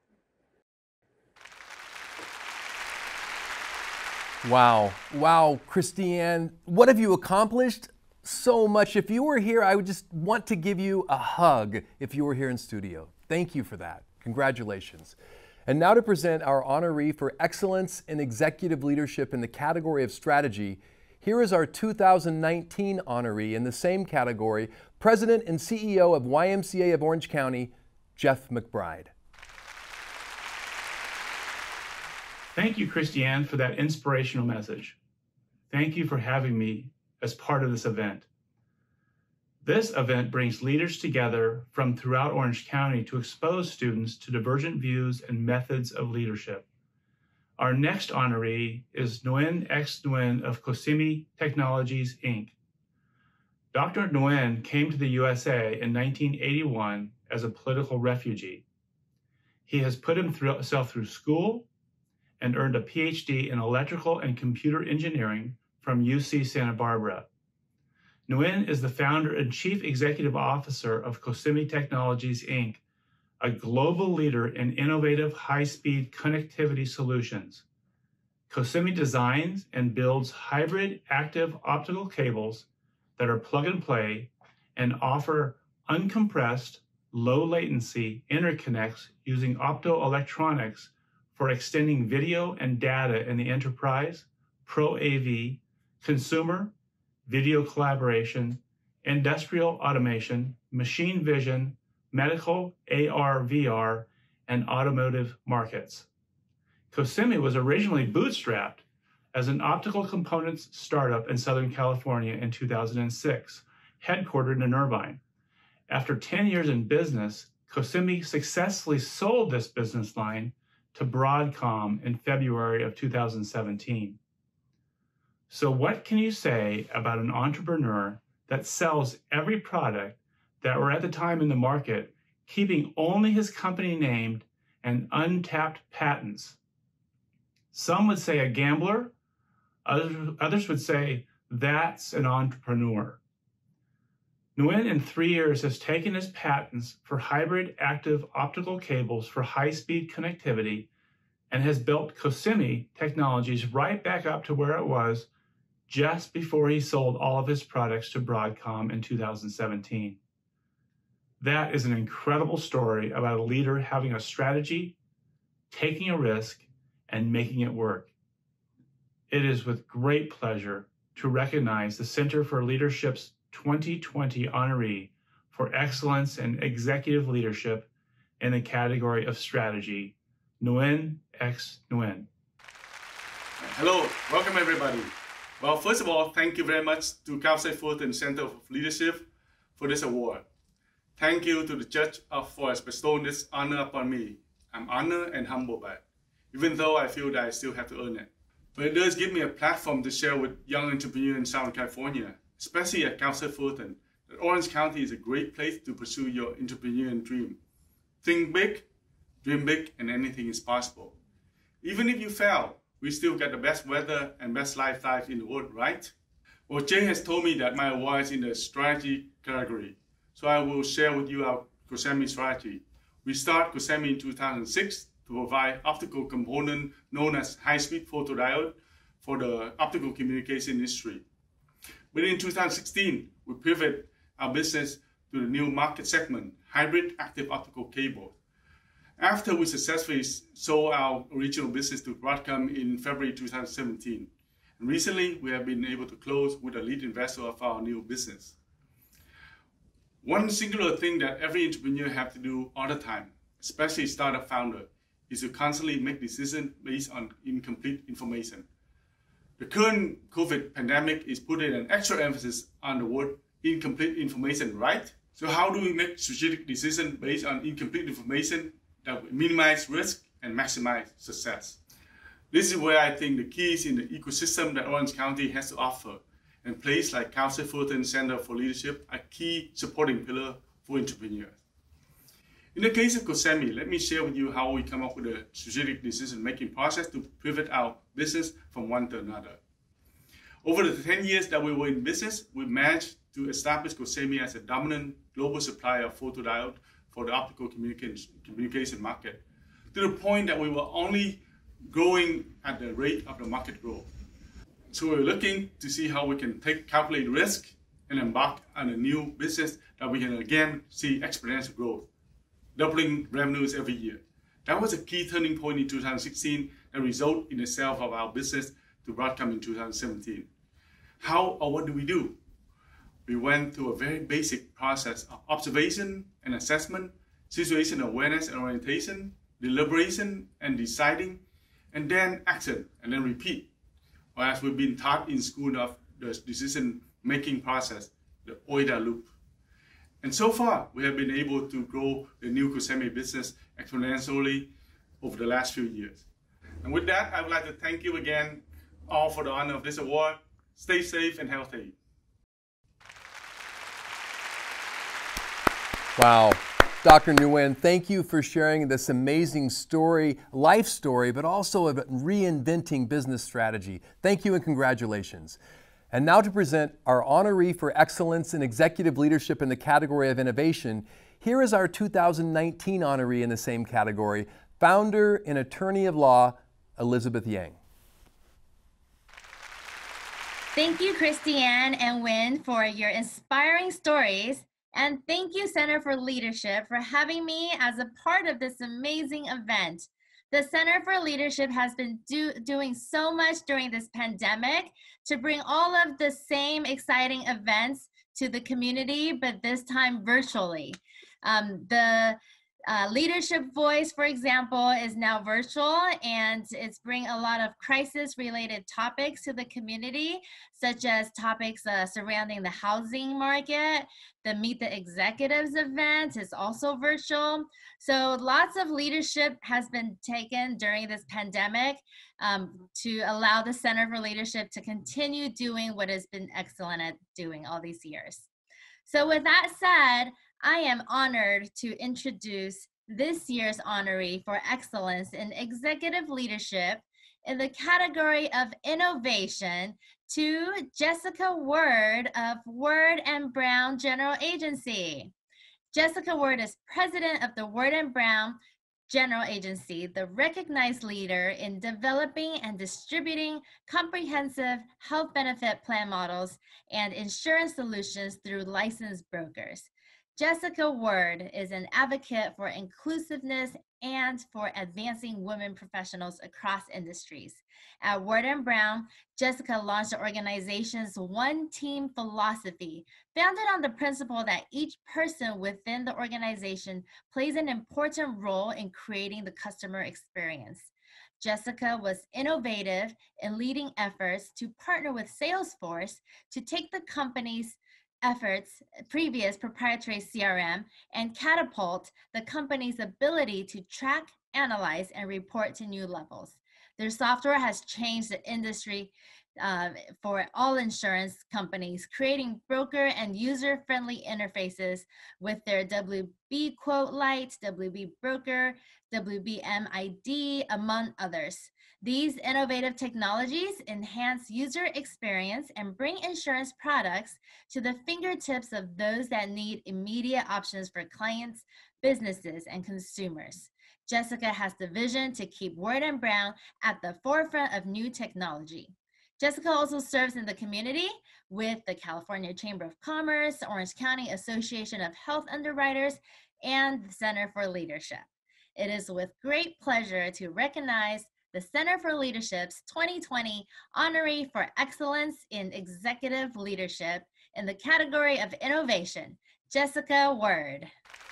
S8: Wow, Christiane, what have you accomplished? So much. If you were here, I would just want to give you a hug if you were here in studio. Thank you for that. Congratulations. And now to present our honoree for excellence in executive leadership in the category of strategy, here is our 2019 honoree in the same category, President and CEO of YMCA of Orange County, Jeff McBride.
S17: Thank you, Christiane, for that inspirational message. Thank you for having me as part of this event. This event brings leaders together from throughout Orange County to expose students to divergent views and methods of leadership. Our next honoree is Nguyen X Nguyen of Cosimi Technologies, Inc. Dr. Nguyen came to the USA in 1981 as a political refugee. He has put himself through school and earned a PhD in electrical and computer engineering from UC Santa Barbara. Nguyen is the founder and chief executive officer of Cosimi Technologies, Inc., a global leader in innovative high-speed connectivity solutions. Cosimi designs and builds hybrid active optical cables that are plug and play and offer uncompressed, low latency interconnects using optoelectronics for extending video and data in the enterprise, pro AV, consumer, video collaboration, industrial automation, machine vision, medical, AR, VR, and automotive markets. Cosimi was originally bootstrapped as an optical components startup in Southern California in 2006, headquartered in Irvine. After 10 years in business, Cosimi successfully sold this business line to Broadcom in February of 2017. So what can you say about an entrepreneur that sells every product that were at the time in the market, keeping only his company name and untapped patents? Some would say a gambler, others would say that's an entrepreneur. Nguyen in 3 years has taken his patents for hybrid active optical cables for high-speed connectivity and has built Cosimi Technologies right back up to where it was just before he sold all of his products to Broadcom in 2017. That is an incredible story about a leader having a strategy, taking a risk, and making it work. It is with great pleasure to recognize the Center for Leadership's 2020 honoree for excellence in executive leadership in the category of strategy, Nguyen X Nguyen. Hello, welcome everybody. Well, first of all, thank you very much to CSUF Fulton Center of Leadership for this award. Thank you to the judge for bestowing this honor upon me. I'm honored and humbled by it, even though I feel that I still have to earn it. But it does give me a platform to share with young entrepreneurs in Southern California, especially at CSUF Fulton, that Orange County is a great place to pursue your entrepreneurial dream. Think big, dream big, and anything is possible. Even if you fail, we still get the best weather and best lifestyle in the world, right? Well, Jay has told me that my award is in the strategy category, so I will share with you our COSEMI strategy. We started COSEMI in 2006 to provide optical component known as high-speed photodiode for the optical communication industry. But in 2016, we pivoted our business to the new market segment, hybrid active optical cable. After we successfully sold our original business to Broadcom in February 2017, and recently we have been able to close with a lead investor of our new business. One singular thing that every entrepreneur has to do all the time, especially startup founder, is to constantly make decisions based on incomplete information. The current COVID pandemic is putting an extra emphasis on the word incomplete information, right? So how do we make strategic decisions based on incomplete information that will minimize risk and maximize success? This is where I think the key is in the ecosystem that Orange County has to offer, and places like CSUF Fulton Center for Leadership are key supporting pillar for entrepreneurs. In the case of COSEMI, let me share with you how we come up with a strategic decision-making process to pivot our business from one to another. Over the 10 years that we were in business, we managed to establish COSEMI as a dominant global supplier of photodiode for the optical communication market, to the point that we were only growing at the rate of the market growth. So we're looking to see how we can take calculated risk and embark on a new business that we can again see exponential growth, doubling revenues every year. That was a key turning point in 2016 that resulted in the sale of our business to Broadcom in 2017. How or what do we do? We went through a very basic process of observation and assessment, situation awareness and orientation, deliberation and deciding, and then action, and then repeat. Or as we've been taught in school of the decision-making process, the OIDA loop. And so far, we have been able to grow the new COSEMI business exponentially over the last few years. And with that, I would like to thank you again all for the honor of this award. Stay safe and healthy.
S8: Wow. Dr. Nguyen, thank you for sharing this amazing story, life story, but also of reinventing business strategy. Thank you and congratulations. And now to present our honoree for excellence in executive leadership in the category of innovation, here is our 2019 honoree in the same category, founder and attorney of law, Elizabeth Yang.
S18: Thank you, Christiane and Wynn, for your inspiring stories. And thank you, Center for Leadership, for having me as a part of this amazing event. The Center for Leadership has been doing so much during this pandemic to bring all of the same exciting events to the community, but this time virtually. The Leadership Voice, for example, is now virtual, and it's bringing a lot of crisis-related topics to the community, such as topics surrounding the housing market. The Meet the Executives event is also virtual. So lots of leadership has been taken during this pandemic to allow the Center for Leadership to continue doing what has been excellent at doing all these years. So with that said, I am honored to introduce this year's honoree for excellence in executive leadership in the category of innovation to Jessica Word of Word & Brown General Agency. Jessica Word is president of the Word & Brown General Agency, the recognized leader in developing and distributing comprehensive health benefit plan models and insurance solutions through licensed brokers. Jessica Word is an advocate for inclusiveness and for advancing women professionals across industries. At Word & Brown, Jessica launched the organization's One Team philosophy, founded on the principle that each person within the organization plays an important role in creating the customer experience. Jessica was innovative in leading efforts to partner with Salesforce to take the company's efforts, previous proprietary CRM, and catapult the company's ability to track, analyze, and report to new levels. Their software has changed the industry for all insurance companies, creating broker and user-friendly interfaces with their WB Quote Lite, WB Broker, WBMID, among others. These innovative technologies enhance user experience and bring insurance products to the fingertips of those that need immediate options for clients, businesses, and consumers. Jessica has the vision to keep Word & Brown at the forefront of new technology. Jessica also serves in the community with the California Chamber of Commerce, Orange County Association of Health Underwriters, and the Center for Leadership. It is with great pleasure to recognize the Center for Leadership's 2020 honoree for excellence in executive leadership in the category of innovation, Jessica Word.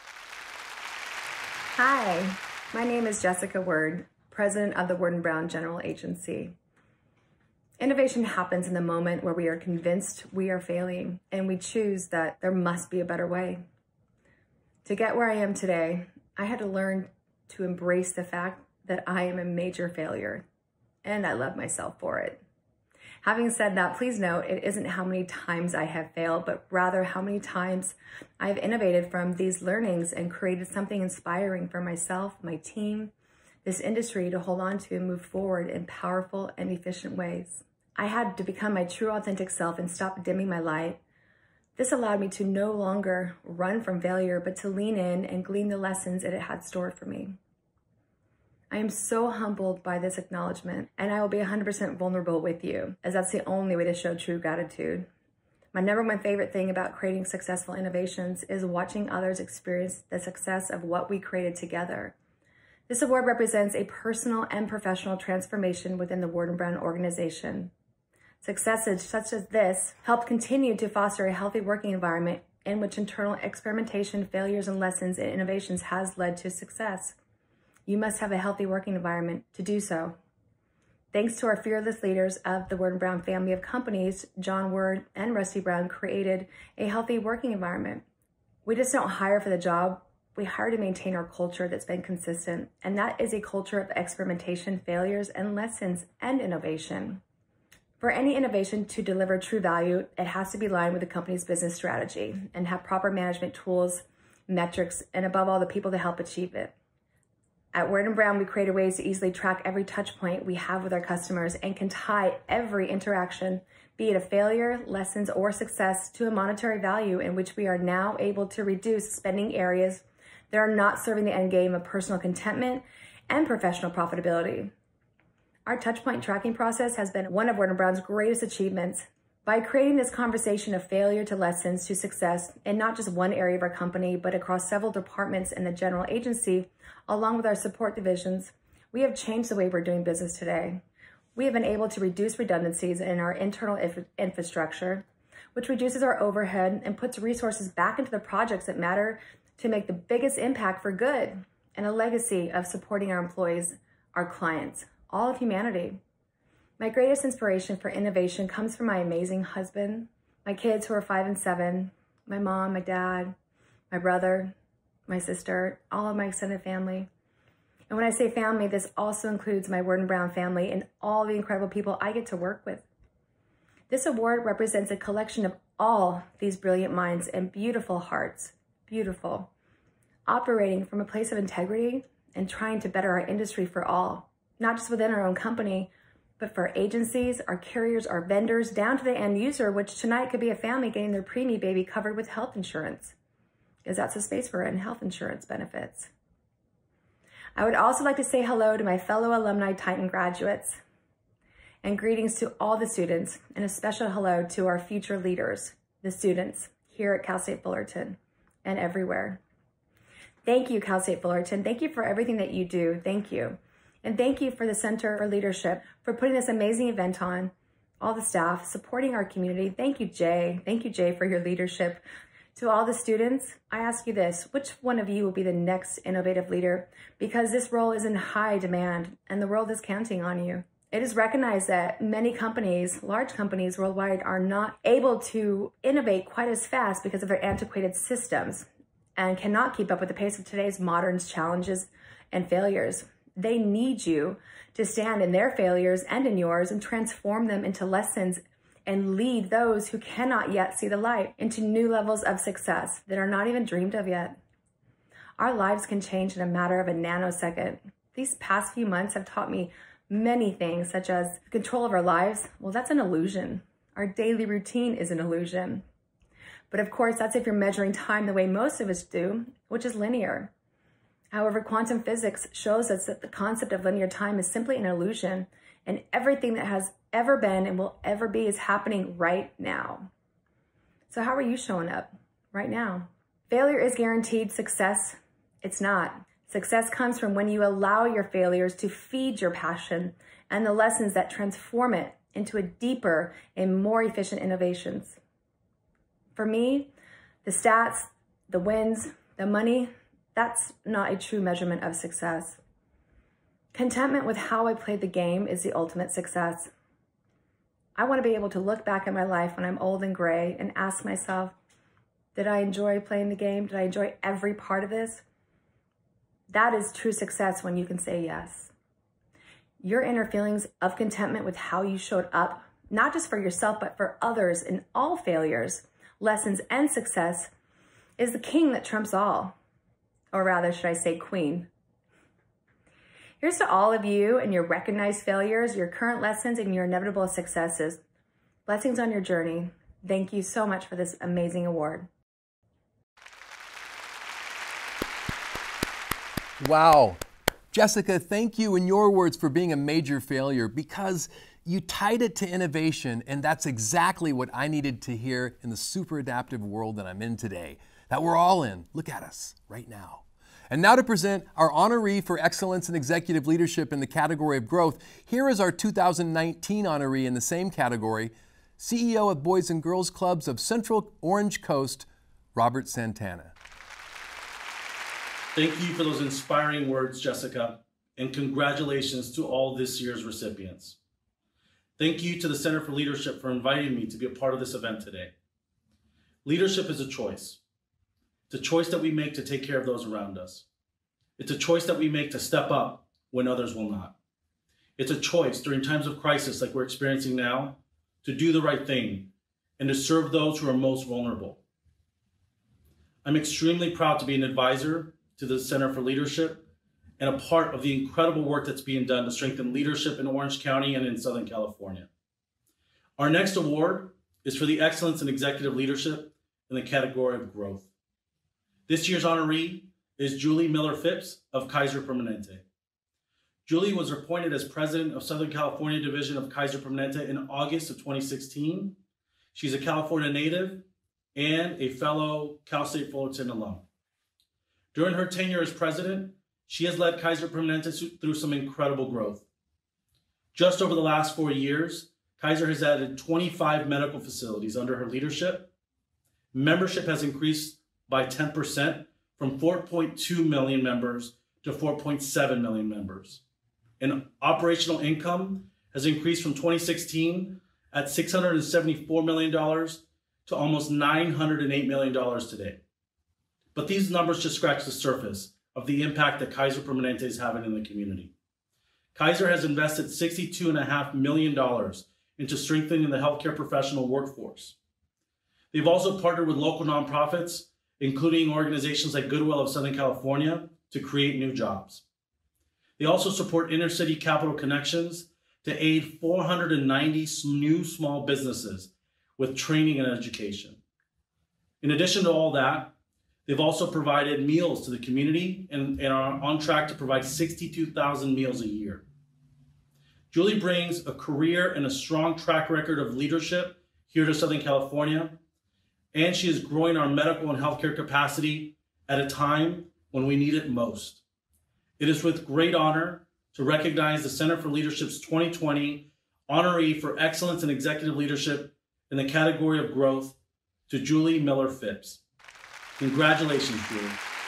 S19: Hi, my name is Jessica Word, President of the Word & Brown General Agency. Innovation happens in the moment where we are convinced we are failing and we choose that there must be a better way. To get where I am today, I had to learn to embrace the fact that I am a major failure, and I love myself for it. Having said that, please note it isn't how many times I have failed, but rather how many times I've innovated from these learnings and created something inspiring for myself, my team, this industry to hold on to and move forward in powerful and efficient ways. I had to become my true authentic self and stop dimming my light. This allowed me to no longer run from failure, but to lean in and glean the lessons it had stored for me. I am so humbled by this acknowledgement, and I will be 100% vulnerable with you, as that's the only way to show true gratitude. My number one favorite thing about creating successful innovations is watching others experience the success of what we created together. This award represents a personal and professional transformation within the Word & Brown organization. Successes such as this help continue to foster a healthy working environment in which internal experimentation, failures, and lessons in innovations has led to success. You must have a healthy working environment to do so. Thanks to our fearless leaders of the Word & Brown family of companies, John Word and Rusty Brown created a healthy working environment. We just don't hire for the job, we hire to maintain our culture that's been consistent, and that is a culture of experimentation, failures, and lessons, and innovation. For any innovation to deliver true value, it has to be aligned with the company's business strategy and have proper management tools, metrics, and above all, the people to help achieve it. At Word & Brown, we created ways to easily track every touch point we have with our customers and can tie every interaction, be it a failure, lessons, or success, to a monetary value in which we are now able to reduce spending areas that are not serving the end game of personal contentment and professional profitability. Our touchpoint tracking process has been one of Word & Brown's greatest achievements. By creating this conversation of failure to lessons to success in not just one area of our company, but across several departments in the general agency, along with our support divisions, we have changed the way we're doing business today. We have been able to reduce redundancies in our internal infrastructure, which reduces our overhead and puts resources back into the projects that matter to make the biggest impact for good, and a legacy of supporting our employees, our clients, all of humanity. My greatest inspiration for innovation comes from my amazing husband, my kids who are 5 and 7, my mom, my dad, my brother, my sister, all of my extended family. And when I say family, this also includes my Word & Brown family and all the incredible people I get to work with. This award represents a collection of all these brilliant minds and beautiful hearts, beautiful, operating from a place of integrity and trying to better our industry for all, not just within our own company, but for agencies, our carriers, our vendors, down to the end user, which tonight could be a family getting their preemie baby covered with health insurance, because that's the space we're in, health insurance benefits. I would also like to say hello to my fellow alumni Titan graduates, and greetings to all the students, and a special hello to our future leaders, the students here at Cal State Fullerton and everywhere. Thank you, Cal State Fullerton. Thank you for everything that you do. Thank you. And thank you for the Center for Leadership for putting this amazing event on, all the staff, supporting our community. Thank you, Jay. Thank you, Jay, for your leadership To all the students, I ask you this: which one of you will be the next innovative leader? Because this role is in high demand and the world is counting on you. It is recognized that many companies, large companies worldwide, are not able to innovate quite as fast because of their antiquated systems and cannot keep up with the pace of today's modern challenges and failures. They need you to stand in their failures and in yours and transform them into lessons and lead those who cannot yet see the light into new levels of success that are not even dreamed of yet. Our lives can change in a matter of a nanosecond. These past few months have taught me many things, such as control of our lives. Well, that's an illusion. Our daily routine is an illusion. But of course, that's if you're measuring time the way most of us do, which is linear. However, quantum physics shows us that the concept of linear time is simply an illusion, and everything that has ever been and will ever be is happening right now. So how are you showing up right now? Failure is guaranteed. Success, it's not. Success comes from when you allow your failures to feed your passion and the lessons that transform it into a deeper and more efficient innovations. For me, the stats, the wins, the money, that's not a true measurement of success. Contentment with how I played the game is the ultimate success. I want to be able to look back at my life when I'm old and gray and ask myself, did I enjoy playing the game? Did I enjoy every part of this? That is true success when you can say yes. Your inner feelings of contentment with how you showed up, not just for yourself, but for others in all failures, lessons, and success, is the king that trumps all. Or rather, should I say queen? Here's to all of you and your recognized failures, your current lessons, and your inevitable successes. Blessings on your journey. Thank you so much for this amazing award.
S8: Wow. Jessica, thank you in your words for being a major failure, because you tied it to innovation, and that's exactly what I needed to hear in the super adaptive world that I'm in today, that we're all in. Look at us right now. And now to present our honoree for excellence in executive leadership in the category of growth, here is our 2019 honoree in the same category, CEO of Boys and Girls Clubs of Central Orange Coast, Robert Santana.
S5: Thank you for those inspiring words, Jessica, and congratulations to all this year's recipients. Thank you to the Center for Leadership for inviting me to be a part of this event today. Leadership is a choice. It's a choice that we make to take care of those around us. It's a choice that we make to step up when others will not. It's a choice during times of crisis like we're experiencing now to do the right thing and to serve those who are most vulnerable. I'm extremely proud to be an advisor to the Center for Leadership and a part of the incredible work that's being done to strengthen leadership in Orange County and in Southern California. Our next award is for the excellence in executive leadership in the category of growth. This year's honoree is Julie Miller-Phipps of Kaiser Permanente. Julie was appointed as president of Southern California Division of Kaiser Permanente in August of 2016. She's a California native and a fellow Cal State Fullerton alum. During her tenure as president, she has led Kaiser Permanente through some incredible growth. Just over the last 4 years, Kaiser has added 25 medical facilities under her leadership. Membership has increased by 10% from 4.2 million members to 4.7 million members. And operational income has increased from 2016 at $674 million to almost $908 million today. But these numbers just scratch the surface of the impact that Kaiser Permanente is having in the community. Kaiser has invested $62.5 million into strengthening the healthcare professional workforce. They've also partnered with local nonprofits, including organizations like Goodwill of Southern California, to create new jobs. They also support inner city capital connections to aid 490 new small businesses with training and education. In addition to all that, they've also provided meals to the community and are on track to provide 62,000 meals a year. Julie brings a career and a strong track record of leadership here to Southern California, and she is growing our medical and healthcare capacity at a time when we need it most. It is with great honor to recognize the Center for Leadership's 2020 honoree for excellence in executive leadership in the category of growth to Julie Miller-Phipps. Congratulations, Julie.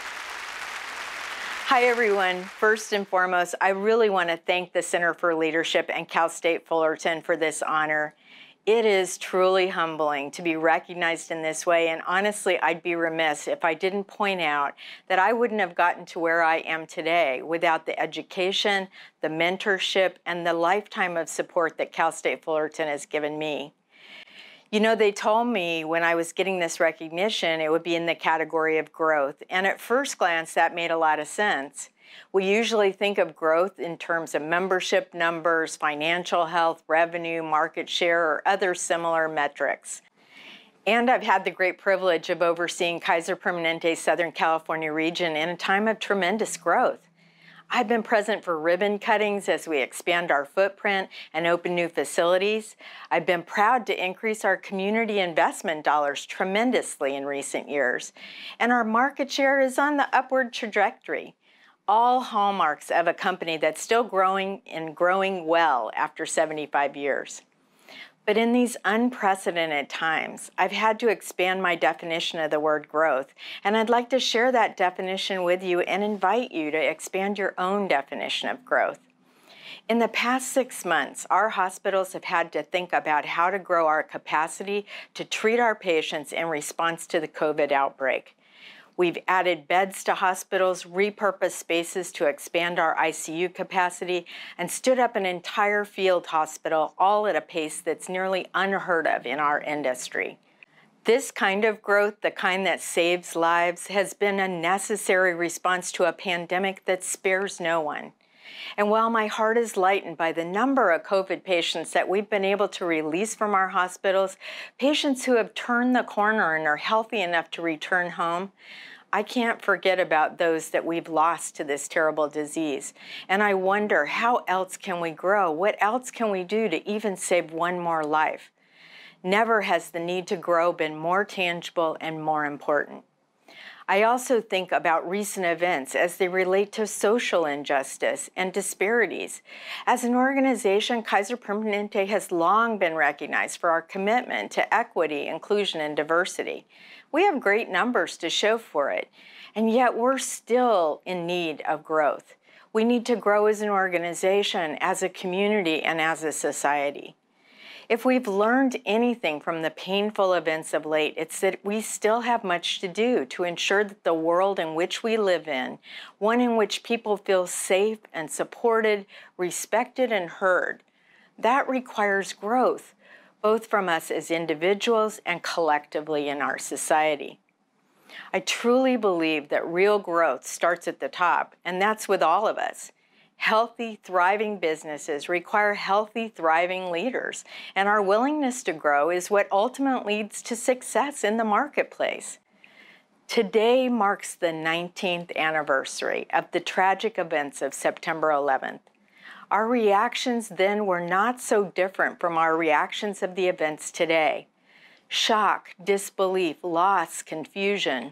S20: Hi, everyone. First and foremost, I really want to thank the Center for Leadership and Cal State Fullerton for this honor. It is truly humbling to be recognized in this way, and honestly, I'd be remiss if I didn't point out that I wouldn't have gotten to where I am today without the education, the mentorship, and the lifetime of support that Cal State Fullerton has given me. You know, they told me when I was getting this recognition, it would be in the category of growth, and at first glance, that made a lot of sense. We usually think of growth in terms of membership numbers, financial health, revenue, market share, or other similar metrics. And I've had the great privilege of overseeing Kaiser Permanente Southern California region in a time of tremendous growth. I've been present for ribbon cuttings as we expand our footprint and open new facilities. I've been proud to increase our community investment dollars tremendously in recent years. And our market share is on the upward trajectory. All hallmarks of a company that's still growing and growing well after 75 years. But in these unprecedented times, I've had to expand my definition of the word growth, and I'd like to share that definition with you and invite you to expand your own definition of growth. In the past 6 months, our hospitals have had to think about how to grow our capacity to treat our patients in response to the COVID outbreak. We've added beds to hospitals, repurposed spaces to expand our ICU capacity, and stood up an entire field hospital, all at a pace that's nearly unheard of in our industry. This kind of growth, the kind that saves lives, has been a necessary response to a pandemic that spares no one. And while my heart is lightened by the number of COVID patients that we've been able to release from our hospitals, patients who have turned the corner and are healthy enough to return home, I can't forget about those that we've lost to this terrible disease. And I wonder, how else can we grow? What else can we do to even save one more life? Never has the need to grow been more tangible and more important. I also think about recent events as they relate to social injustice and disparities. As an organization, Kaiser Permanente has long been recognized for our commitment to equity, inclusion, and diversity. We have great numbers to show for it, and yet we're still in need of growth. We need to grow as an organization, as a community, and as a society. If we've learned anything from the painful events of late, it's that we still have much to do to ensure that the world in which we live in, one in which people feel safe and supported, respected and heard, that requires growth, both from us as individuals and collectively in our society. I truly believe that real growth starts at the top, and that's with all of us. Healthy, thriving businesses require healthy, thriving leaders, and our willingness to grow is what ultimately leads to success in the marketplace. Today marks the 19th anniversary of the tragic events of September 11th. Our reactions then were not so different from our reactions of the events today. Shock, disbelief, loss, confusion.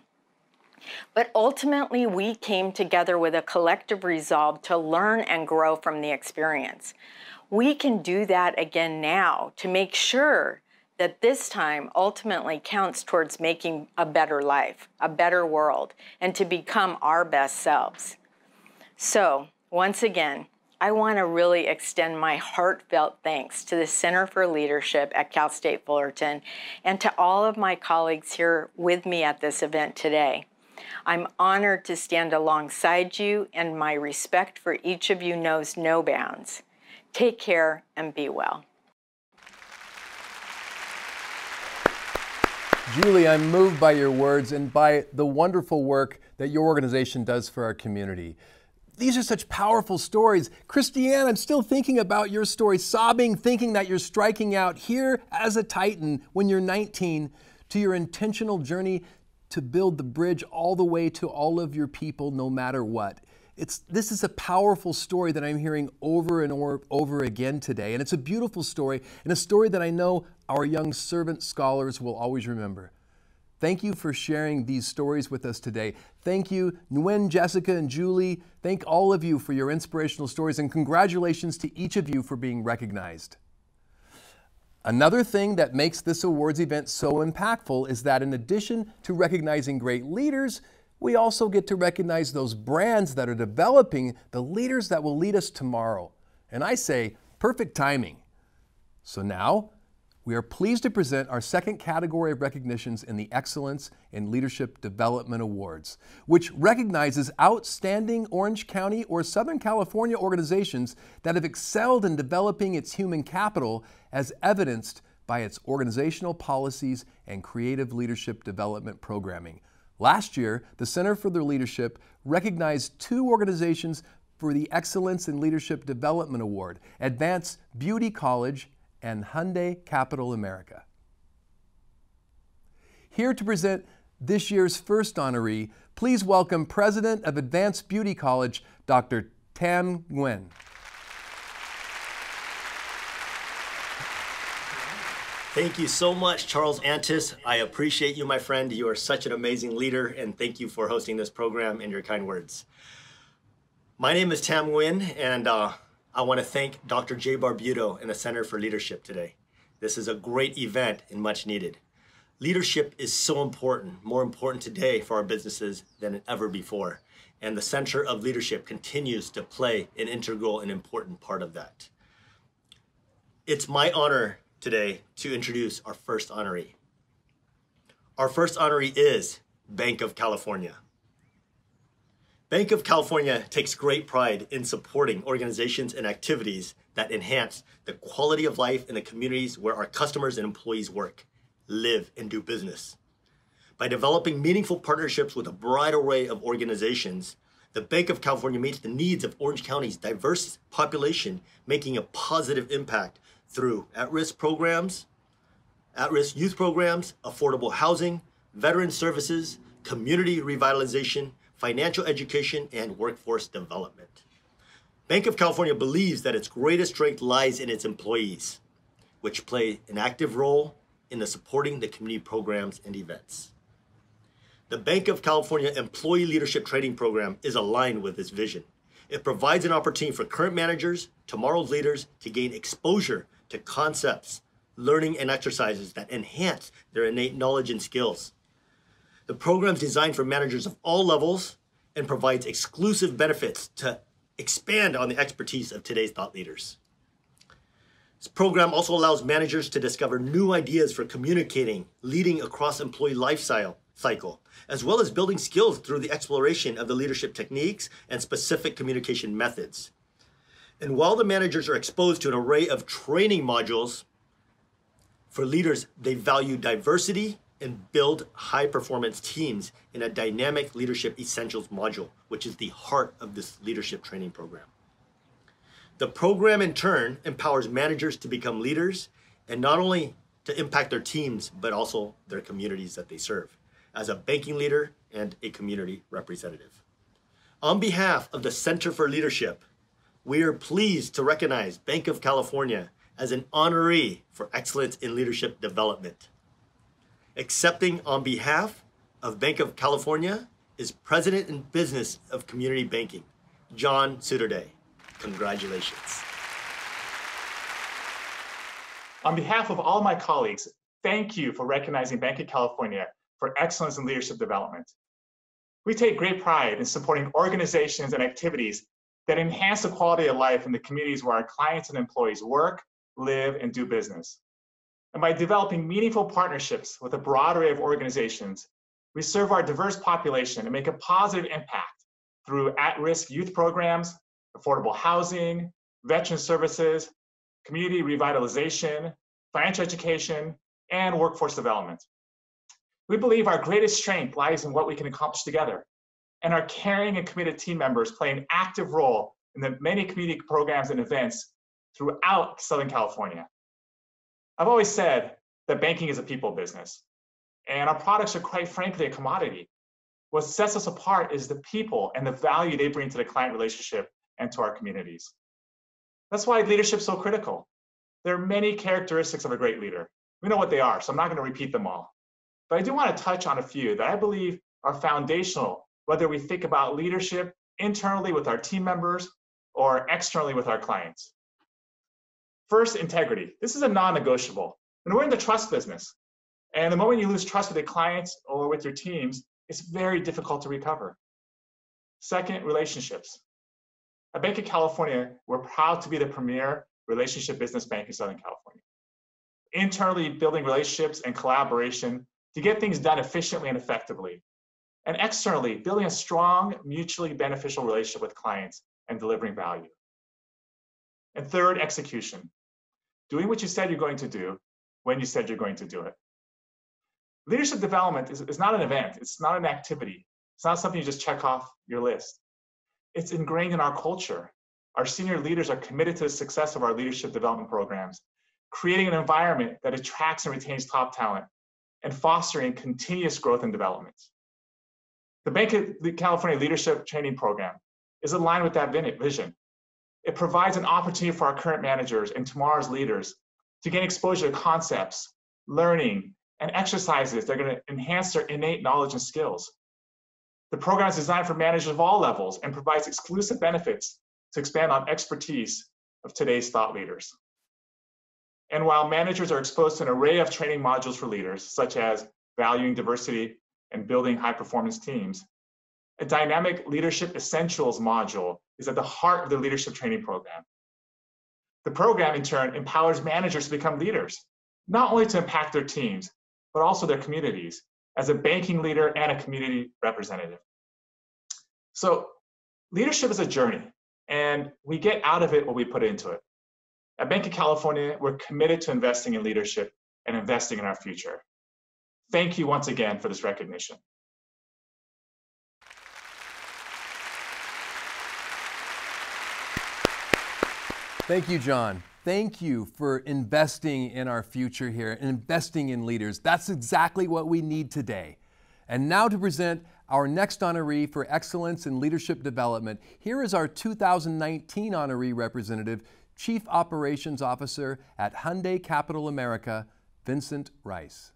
S20: But ultimately, we came together with a collective resolve to learn and grow from the experience. We can do that again now to make sure that this time ultimately counts towards making a better life, a better world, and to become our best selves. So, once again, I want to really extend my heartfelt thanks to the Center for Leadership at Cal State Fullerton and to all of my colleagues here with me at this event today. I'm honored to stand alongside you, and my respect for each of you knows no bounds. Take care and be well.
S8: Julie, I'm moved by your words and by the wonderful work that your organization does for our community. These are such powerful stories. Christiane, I'm still thinking about your story, sobbing, thinking that you're striking out here as a Titan when you're 19 to your intentional journey to build the bridge all the way to all of your people, no matter what. This is a powerful story that I'm hearing over and over again today, and it's a beautiful story, and a story that I know our young servant scholars will always remember. Thank you for sharing these stories with us today. Thank you, Nguyen, Jessica, and Julie. Thank all of you for your inspirational stories, and congratulations to each of you for being recognized. Another thing that makes this awards event so impactful is that in addition to recognizing great leaders, we also get to recognize those brands that are developing the leaders that will lead us tomorrow. And I say, perfect timing. So now, we are pleased to present our second category of recognitions in the Excellence in Leadership Development Awards, which recognizes outstanding Orange County or Southern California organizations that have excelled in developing its human capital as evidenced by its organizational policies and creative leadership development programming. Last year, the Center for Their Leadership recognized 2 organizations for the Excellence in Leadership Development Award, Advanced Beauty College and Hyundai Capital America. Here to present this year's first honoree, please welcome President of Advanced Beauty College, Dr. Tam Nguyen.
S21: Thank you so much, Charles Antis. I appreciate you, my friend. You are such an amazing leader, and thank you for hosting this program and your kind words. My name is Tam Nguyen, and I want to thank Dr. Jay Barbuto and the Center for Leadership today. This is a great event and much needed. Leadership is so important, more important today for our businesses than ever before. And the Center of Leadership continues to play an integral and important part of that. It's my honor today to introduce our first honoree. Our first honoree is Bank of California. Bank of California takes great pride in supporting organizations and activities that enhance the quality of life in the communities where our customers and employees work, live, and do business. By developing meaningful partnerships with a broad array of organizations, the Bank of California meets the needs of Orange County's diverse population, making a positive impact through at-risk programs, at-risk youth programs, affordable housing, veteran services, community revitalization, financial education, and workforce development. Bank of California believes that its greatest strength lies in its employees, which play an active role in supporting the community programs and events. The Bank of California Employee Leadership Training Program is aligned with this vision. It provides an opportunity for current managers, tomorrow's leaders, to gain exposure to concepts, learning, and exercises that enhance their innate knowledge and skills. The program is designed for managers of all levels and provides exclusive benefits to expand on the expertise of today's thought leaders. This program also allows managers to discover new ideas for communicating, leading across employee life cycle, as well as building skills through the exploration of the leadership techniques and specific communication methods. And while the managers are exposed to an array of training modules, for leaders, they value diversity and build high-performance teams in a dynamic leadership essentials module, which is the heart of this leadership training program. The program, in turn, empowers managers to become leaders and not only to impact their teams, but also their communities that they serve as a banking leader and a community representative. On behalf of the Center for Leadership, we are pleased to recognize Bank of California as an honoree for excellence in leadership development. Accepting on behalf of Bank of California is President in Business of Community Banking, John Suterday. Congratulations.
S17: On behalf of all my colleagues, thank you for recognizing Bank of California for excellence in leadership development. We take great pride in supporting organizations and activities that enhance the quality of life in the communities where our clients and employees work, live, and do business. And by developing meaningful partnerships with a broad array of organizations, we serve our diverse population and make a positive impact through at-risk youth programs, affordable housing, veteran services, community revitalization, financial education, and workforce development. We believe our greatest strength lies in what we can accomplish together, and our caring and committed team members play an active role in the many community programs and events throughout Southern California. I've always said that banking is a people business, and our products are quite frankly a commodity. What sets us apart is the people and the value they bring to the client relationship and to our communities. That's why leadership is so critical. There are many characteristics of a great leader. We know what they are, so I'm not going to repeat them all. But I do want to touch on a few that I believe are foundational, whether we think about leadership internally with our team members or externally with our clients.
S1: First, integrity. This is a non-negotiable. And we're in the trust business. And the moment you lose trust with your clients or with your teams, it's very difficult to recover. Second, relationships. At Bank of California, we're proud to be the premier relationship business bank in Southern California. Internally building relationships and collaboration to get things done efficiently and effectively. And externally, building a strong, mutually beneficial relationship with clients and delivering value. And third, execution. Doing what you said you're going to do when you said you're going to do it. Leadership development is not an event. It's not an activity. It's not something you just check off your list. It's ingrained in our culture. Our senior leaders are committed to the success of our leadership development programs, creating an environment that attracts and retains top talent and fostering continuous growth and development. The Bank of California Leadership Training Program is aligned with that vision. It provides an opportunity for our current managers and tomorrow's leaders to gain exposure to concepts, learning, and exercises that are going to enhance their innate knowledge and skills. The program is designed for managers of all levels and provides exclusive benefits to expand on expertise of today's thought leaders. And while managers are exposed to an array of training modules for leaders, such as valuing diversity and building high-performance teams, a dynamic leadership essentials module is at the heart of the leadership training program. The program, in turn, empowers managers to become leaders, not only to impact their teams, but also their communities as a banking leader and a community representative. So leadership is a journey, and we get out of it what we put into it. At Bank of California, we're committed to investing in leadership and investing in our future. Thank you once again for this recognition.
S8: Thank you, John. Thank you for investing in our future here and investing in leaders. That's exactly what we need today. And now to present our next honoree for excellence in leadership development, here is our 2019 honoree representative, Chief Operations Officer at Hyundai Capital America, Vincent Rice.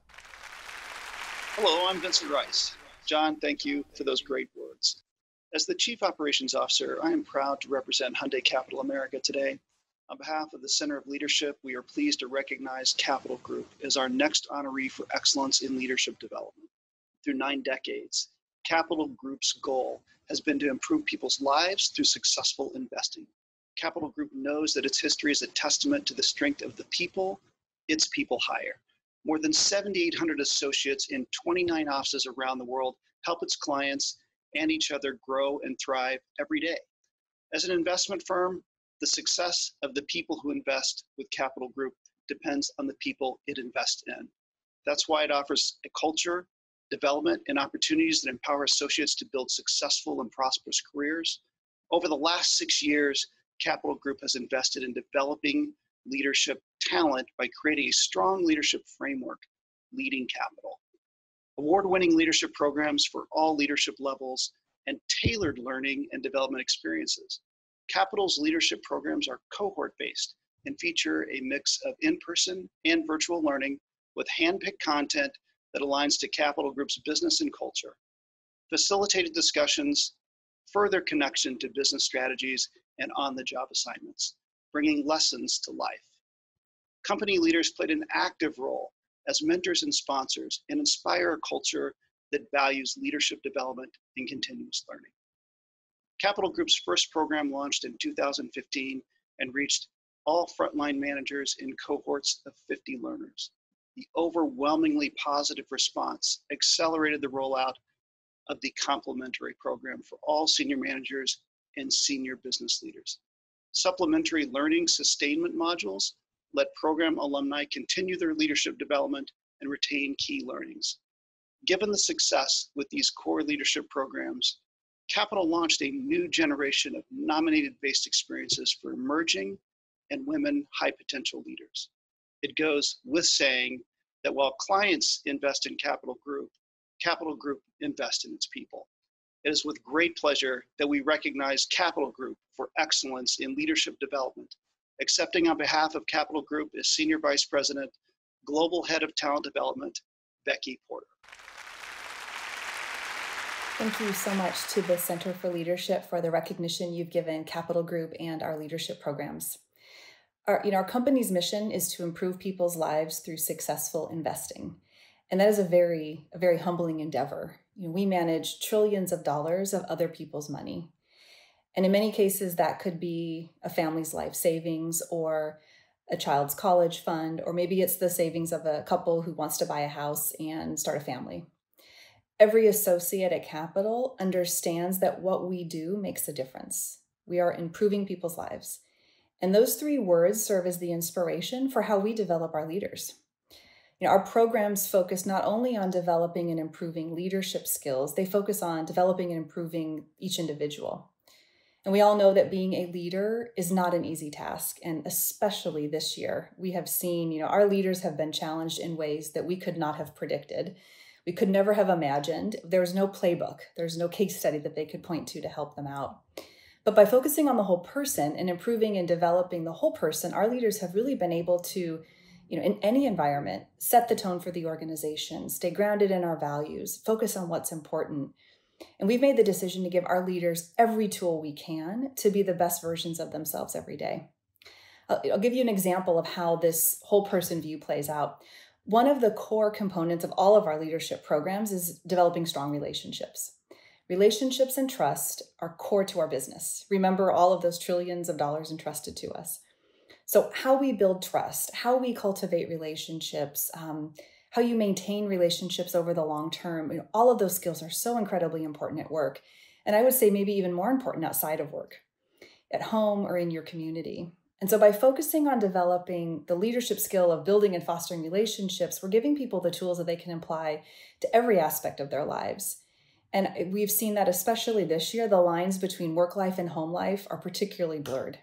S22: Hello, I'm Vincent Rice. John, thank you for those great words. As the Chief Operations Officer, I am proud to represent Hyundai Capital America today. On behalf of the Center of Leadership, we are pleased to recognize Capital Group as our next honoree for excellence in leadership development. Through 9 decades, Capital Group's goal has been to improve people's lives through successful investing. Capital Group knows that its history is a testament to the strength of the people its people hire. More than 7,800 associates in 29 offices around the world help its clients and each other grow and thrive every day. As an investment firm, the success of the people who invest with Capital Group depends on the people it invests in. That's why it offers a culture, development, and opportunities that empower associates to build successful and prosperous careers. Over the last 6 years, Capital Group has invested in developing leadership talent by creating a strong leadership framework, Leading Capital. Award-winning leadership programs for all leadership levels and tailored learning and development experiences. Capital's leadership programs are cohort-based and feature a mix of in-person and virtual learning with hand-picked content that aligns to Capital Group's business and culture. Facilitated discussions, further connection to business strategies, and on-the-job assignments, bringing lessons to life. Company leaders played an active role as mentors and sponsors and inspire a culture that values leadership development and continuous learning. Capital Group's first program launched in 2015 and reached all frontline managers in cohorts of 50 learners. The overwhelmingly positive response accelerated the rollout of the complementary program for all senior managers and senior business leaders. Supplementary learning sustainment modules let program alumni continue their leadership development and retain key learnings. Given the success with these core leadership programs, Capital launched a new generation of nominated-based experiences for emerging and women high-potential leaders. It goes with saying that while clients invest in Capital Group invests in its people. It is with great pleasure that we recognize Capital Group for excellence in leadership development. Accepting on behalf of Capital Group is Senior Vice President, Global Head of Talent Development, Becky Porter.
S23: Thank you so much to the Center for Leadership for the recognition you've given Capital Group and our leadership programs. Our company's mission is to improve people's lives through successful investing. And that is a very humbling endeavor. We manage trillions of dollars of other people's money. And in many cases, that could be a family's life savings or a child's college fund, or maybe it's the savings of a couple who wants to buy a house and start a family. Every associate at Capital understands that what we do makes a difference. We are improving people's lives. And those three words serve as the inspiration for how we develop our leaders. Our programs focus not only on developing and improving leadership skills, they focus on developing and improving each individual. And we all know that being a leader is not an easy task. And especially this year, we have seen, our leaders have been challenged in ways that we could not have predicted. We could never have imagined. There's no playbook. There's no case study that they could point to help them out. But by focusing on the whole person and improving and developing the whole person, our leaders have really been able to, in any environment, set the tone for the organization, stay grounded in our values, focus on what's important. And we've made the decision to give our leaders every tool we can to be the best versions of themselves every day. I'll give you an example of how this whole person view plays out. One of the core components of all of our leadership programs is developing strong relationships. Relationships and trust are core to our business. Remember all of those trillions of dollars entrusted to us. So how we build trust, how we cultivate relationships, how you maintain relationships over the long term, all of those skills are so incredibly important at work. And I would say maybe even more important outside of work, at home or in your community. And so by focusing on developing the leadership skill of building and fostering relationships, we're giving people the tools that they can apply to every aspect of their lives. And we've seen that especially this year, the lines between work life and home life are particularly blurred.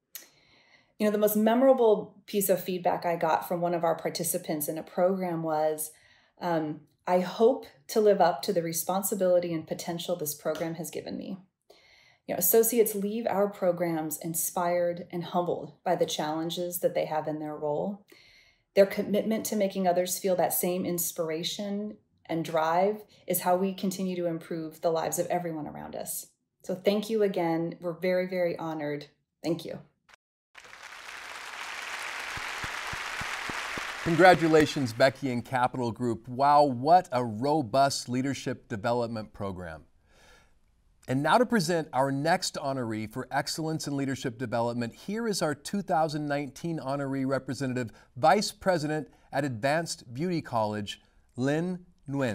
S23: The most memorable piece of feedback I got from one of our participants in a program was, I hope to live up to the responsibility and potential this program has given me. Associates leave our programs inspired and humbled by the challenges that they have in their role. Their commitment to making others feel that same inspiration and drive is how we continue to improve the lives of everyone around us. So thank you again. We're very, very honored. Thank you.
S8: Congratulations, Becky and Capital Group. Wow, what a robust leadership development program. And now to present our next honoree for excellence in leadership development, here is our 2019 honoree representative, Vice President at Advanced Beauty College, Lynn Nguyen.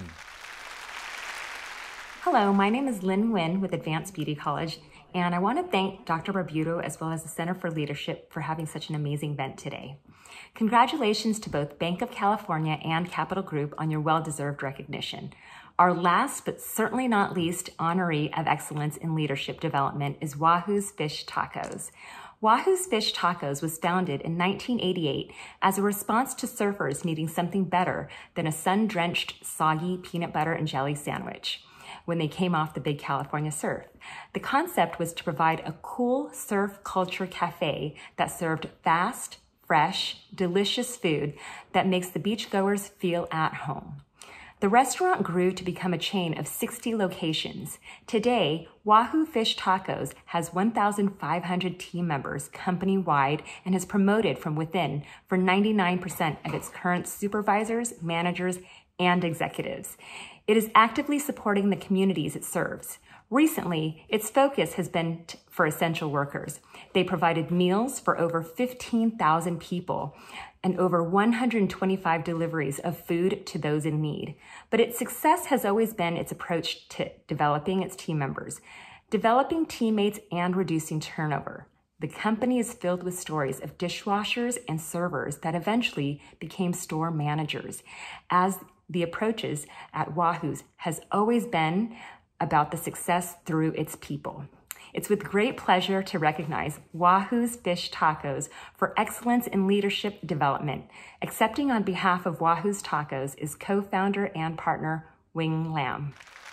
S2: Hello, my name is Lynn Nguyen with Advanced Beauty College, and I want to thank Dr. Barbuto as well as the Center for Leadership for having such an amazing event today. Congratulations to both Bank of California and Capital Group on your well-deserved recognition. Our last, but certainly not least, honoree of excellence in leadership development is Wahoo's Fish Tacos. Wahoo's Fish Tacos was founded in 1988 as a response to surfers needing something better than a sun-drenched, soggy peanut butter and jelly sandwich when they came off the big California surf. The concept was to provide a cool surf culture cafe that served fast, fresh, delicious food that makes the beachgoers feel at home. The restaurant grew to become a chain of 60 locations. Today, Wahoo Fish Tacos has 1,500 team members company-wide and has promoted from within for 99% of its current supervisors, managers, and executives. It is actively supporting the communities it serves. Recently, its focus has been for essential workers. They provided meals for over 15,000 people and over 125 deliveries of food to those in need. But its success has always been its approach to developing its team members, developing teammates, and reducing turnover. The company is filled with stories of dishwashers and servers that eventually became store managers, as the approaches at Wahoo's has always been about the success through its people. It's with great pleasure to recognize Wahoo's Fish Tacos for excellence in leadership development. Accepting on behalf of Wahoo's Tacos is co-founder and partner Wing Lam.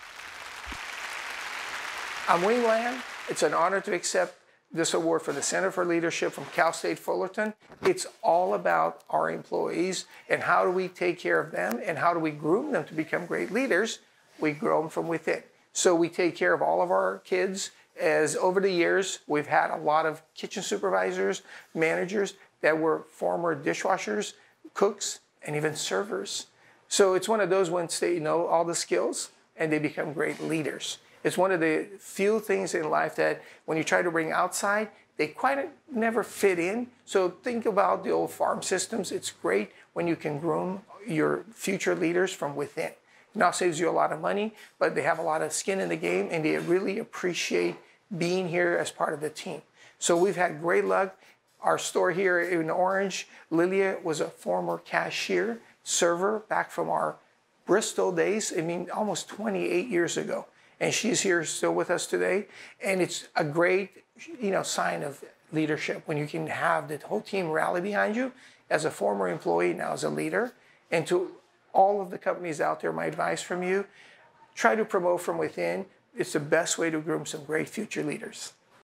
S3: I'm Wing Lam. It's an honor to accept this award for the Center for Leadership from Cal State Fullerton. It's all about our employees and how do we take care of them and how do we groom them to become great leaders. We grow them from within. So we take care of all of our kids. As over the years, we've had a lot of kitchen supervisors, managers that were former dishwashers, cooks, and even servers. So it's one of those once they know all the skills and they become great leaders. It's one of the few things in life that when you try to bring outside, they quite never fit in. So think about the old farm systems. It's great when you can groom your future leaders from within. It now saves you a lot of money, but they have a lot of skin in the game and they really appreciate being here as part of the team. So we've had great luck. Our store here in Orange, Lilia was a former cashier, server back from our Bristol days, I mean, almost 28 years ago. And she's here still with us today. And it's a great, sign of leadership when you can have the whole team rally behind you as a former employee, now as a leader. And to all of the companies out there, my advice from you, try to promote from within. It's the best way to groom some great future leaders.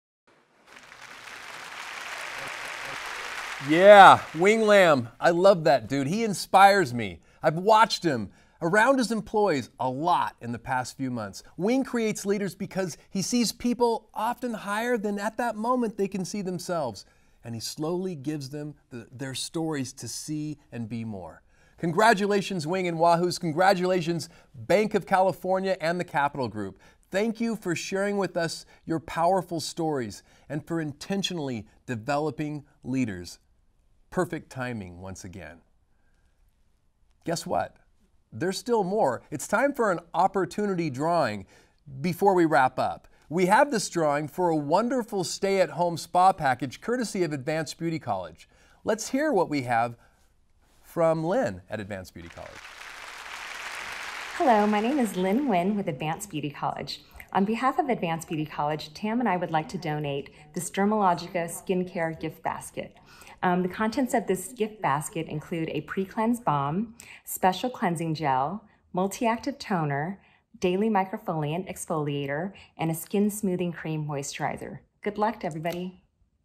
S8: Yeah, Wing Lam. I love that dude. He inspires me. I've watched him around his employees a lot in the past few months. Wing creates leaders because he sees people often higher than at that moment they can see themselves. And he slowly gives them their stories to see and be more. Congratulations, Wing and Wahoos. Congratulations, Bank of California and the Capital Group. Thank you for sharing with us your powerful stories and for intentionally developing leaders. Perfect timing once again. Guess what? There's still more. It's time for an opportunity drawing before we wrap up. We have this drawing for a wonderful stay-at-home spa package courtesy of Advanced Beauty College. Let's hear what we have from Lynn at Advanced Beauty College.
S2: Hello, my name is Lynn Nguyen with Advanced Beauty College. On behalf of Advanced Beauty College, Tam and I would like to donate this Dermalogica skincare gift basket. The contents of this gift basket include a pre-cleanse balm, special cleansing gel, multi-active toner, daily microfoliant exfoliator, and a skin smoothing cream moisturizer. Good luck to everybody.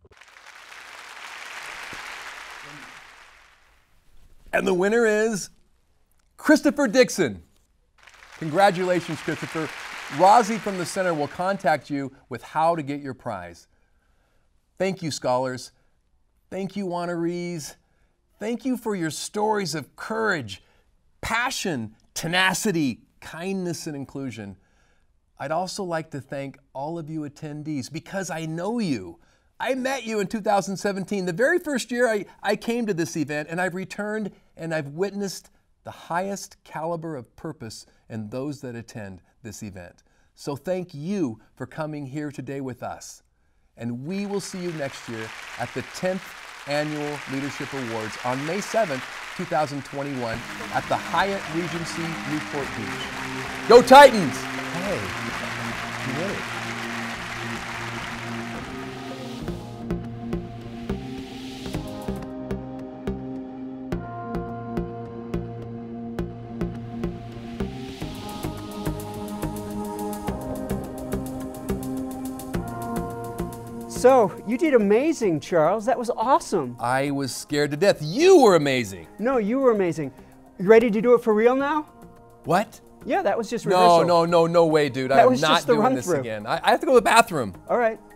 S8: And the winner is Christopher Dixon. Congratulations, Christopher. Rosie from the center will contact you with how to get your prize. Thank you, scholars. Thank you, honorees. Thank you for your stories of courage, passion, tenacity, kindness, and inclusion. I'd also like to thank all of you attendees because I know you. I met you in 2017, the very first year I came to this event, and I've returned and I've witnessed the highest caliber of purpose in those that attend this event. So thank you for coming here today with us. And we will see you next year at the 10th Annual Leadership Awards on May 7th, 2021 at the Hyatt Regency Newport Beach. Go Titans! Hey, you did it.
S9: So, you did amazing, Charles. That was awesome.
S8: I was scared to death. You were amazing.
S9: No, you were amazing. You ready to do it for real now?
S8: What?
S9: Yeah, that was just rehearsal.
S8: No way, dude. I'm not doing this again. I have to go to the bathroom.
S9: All right.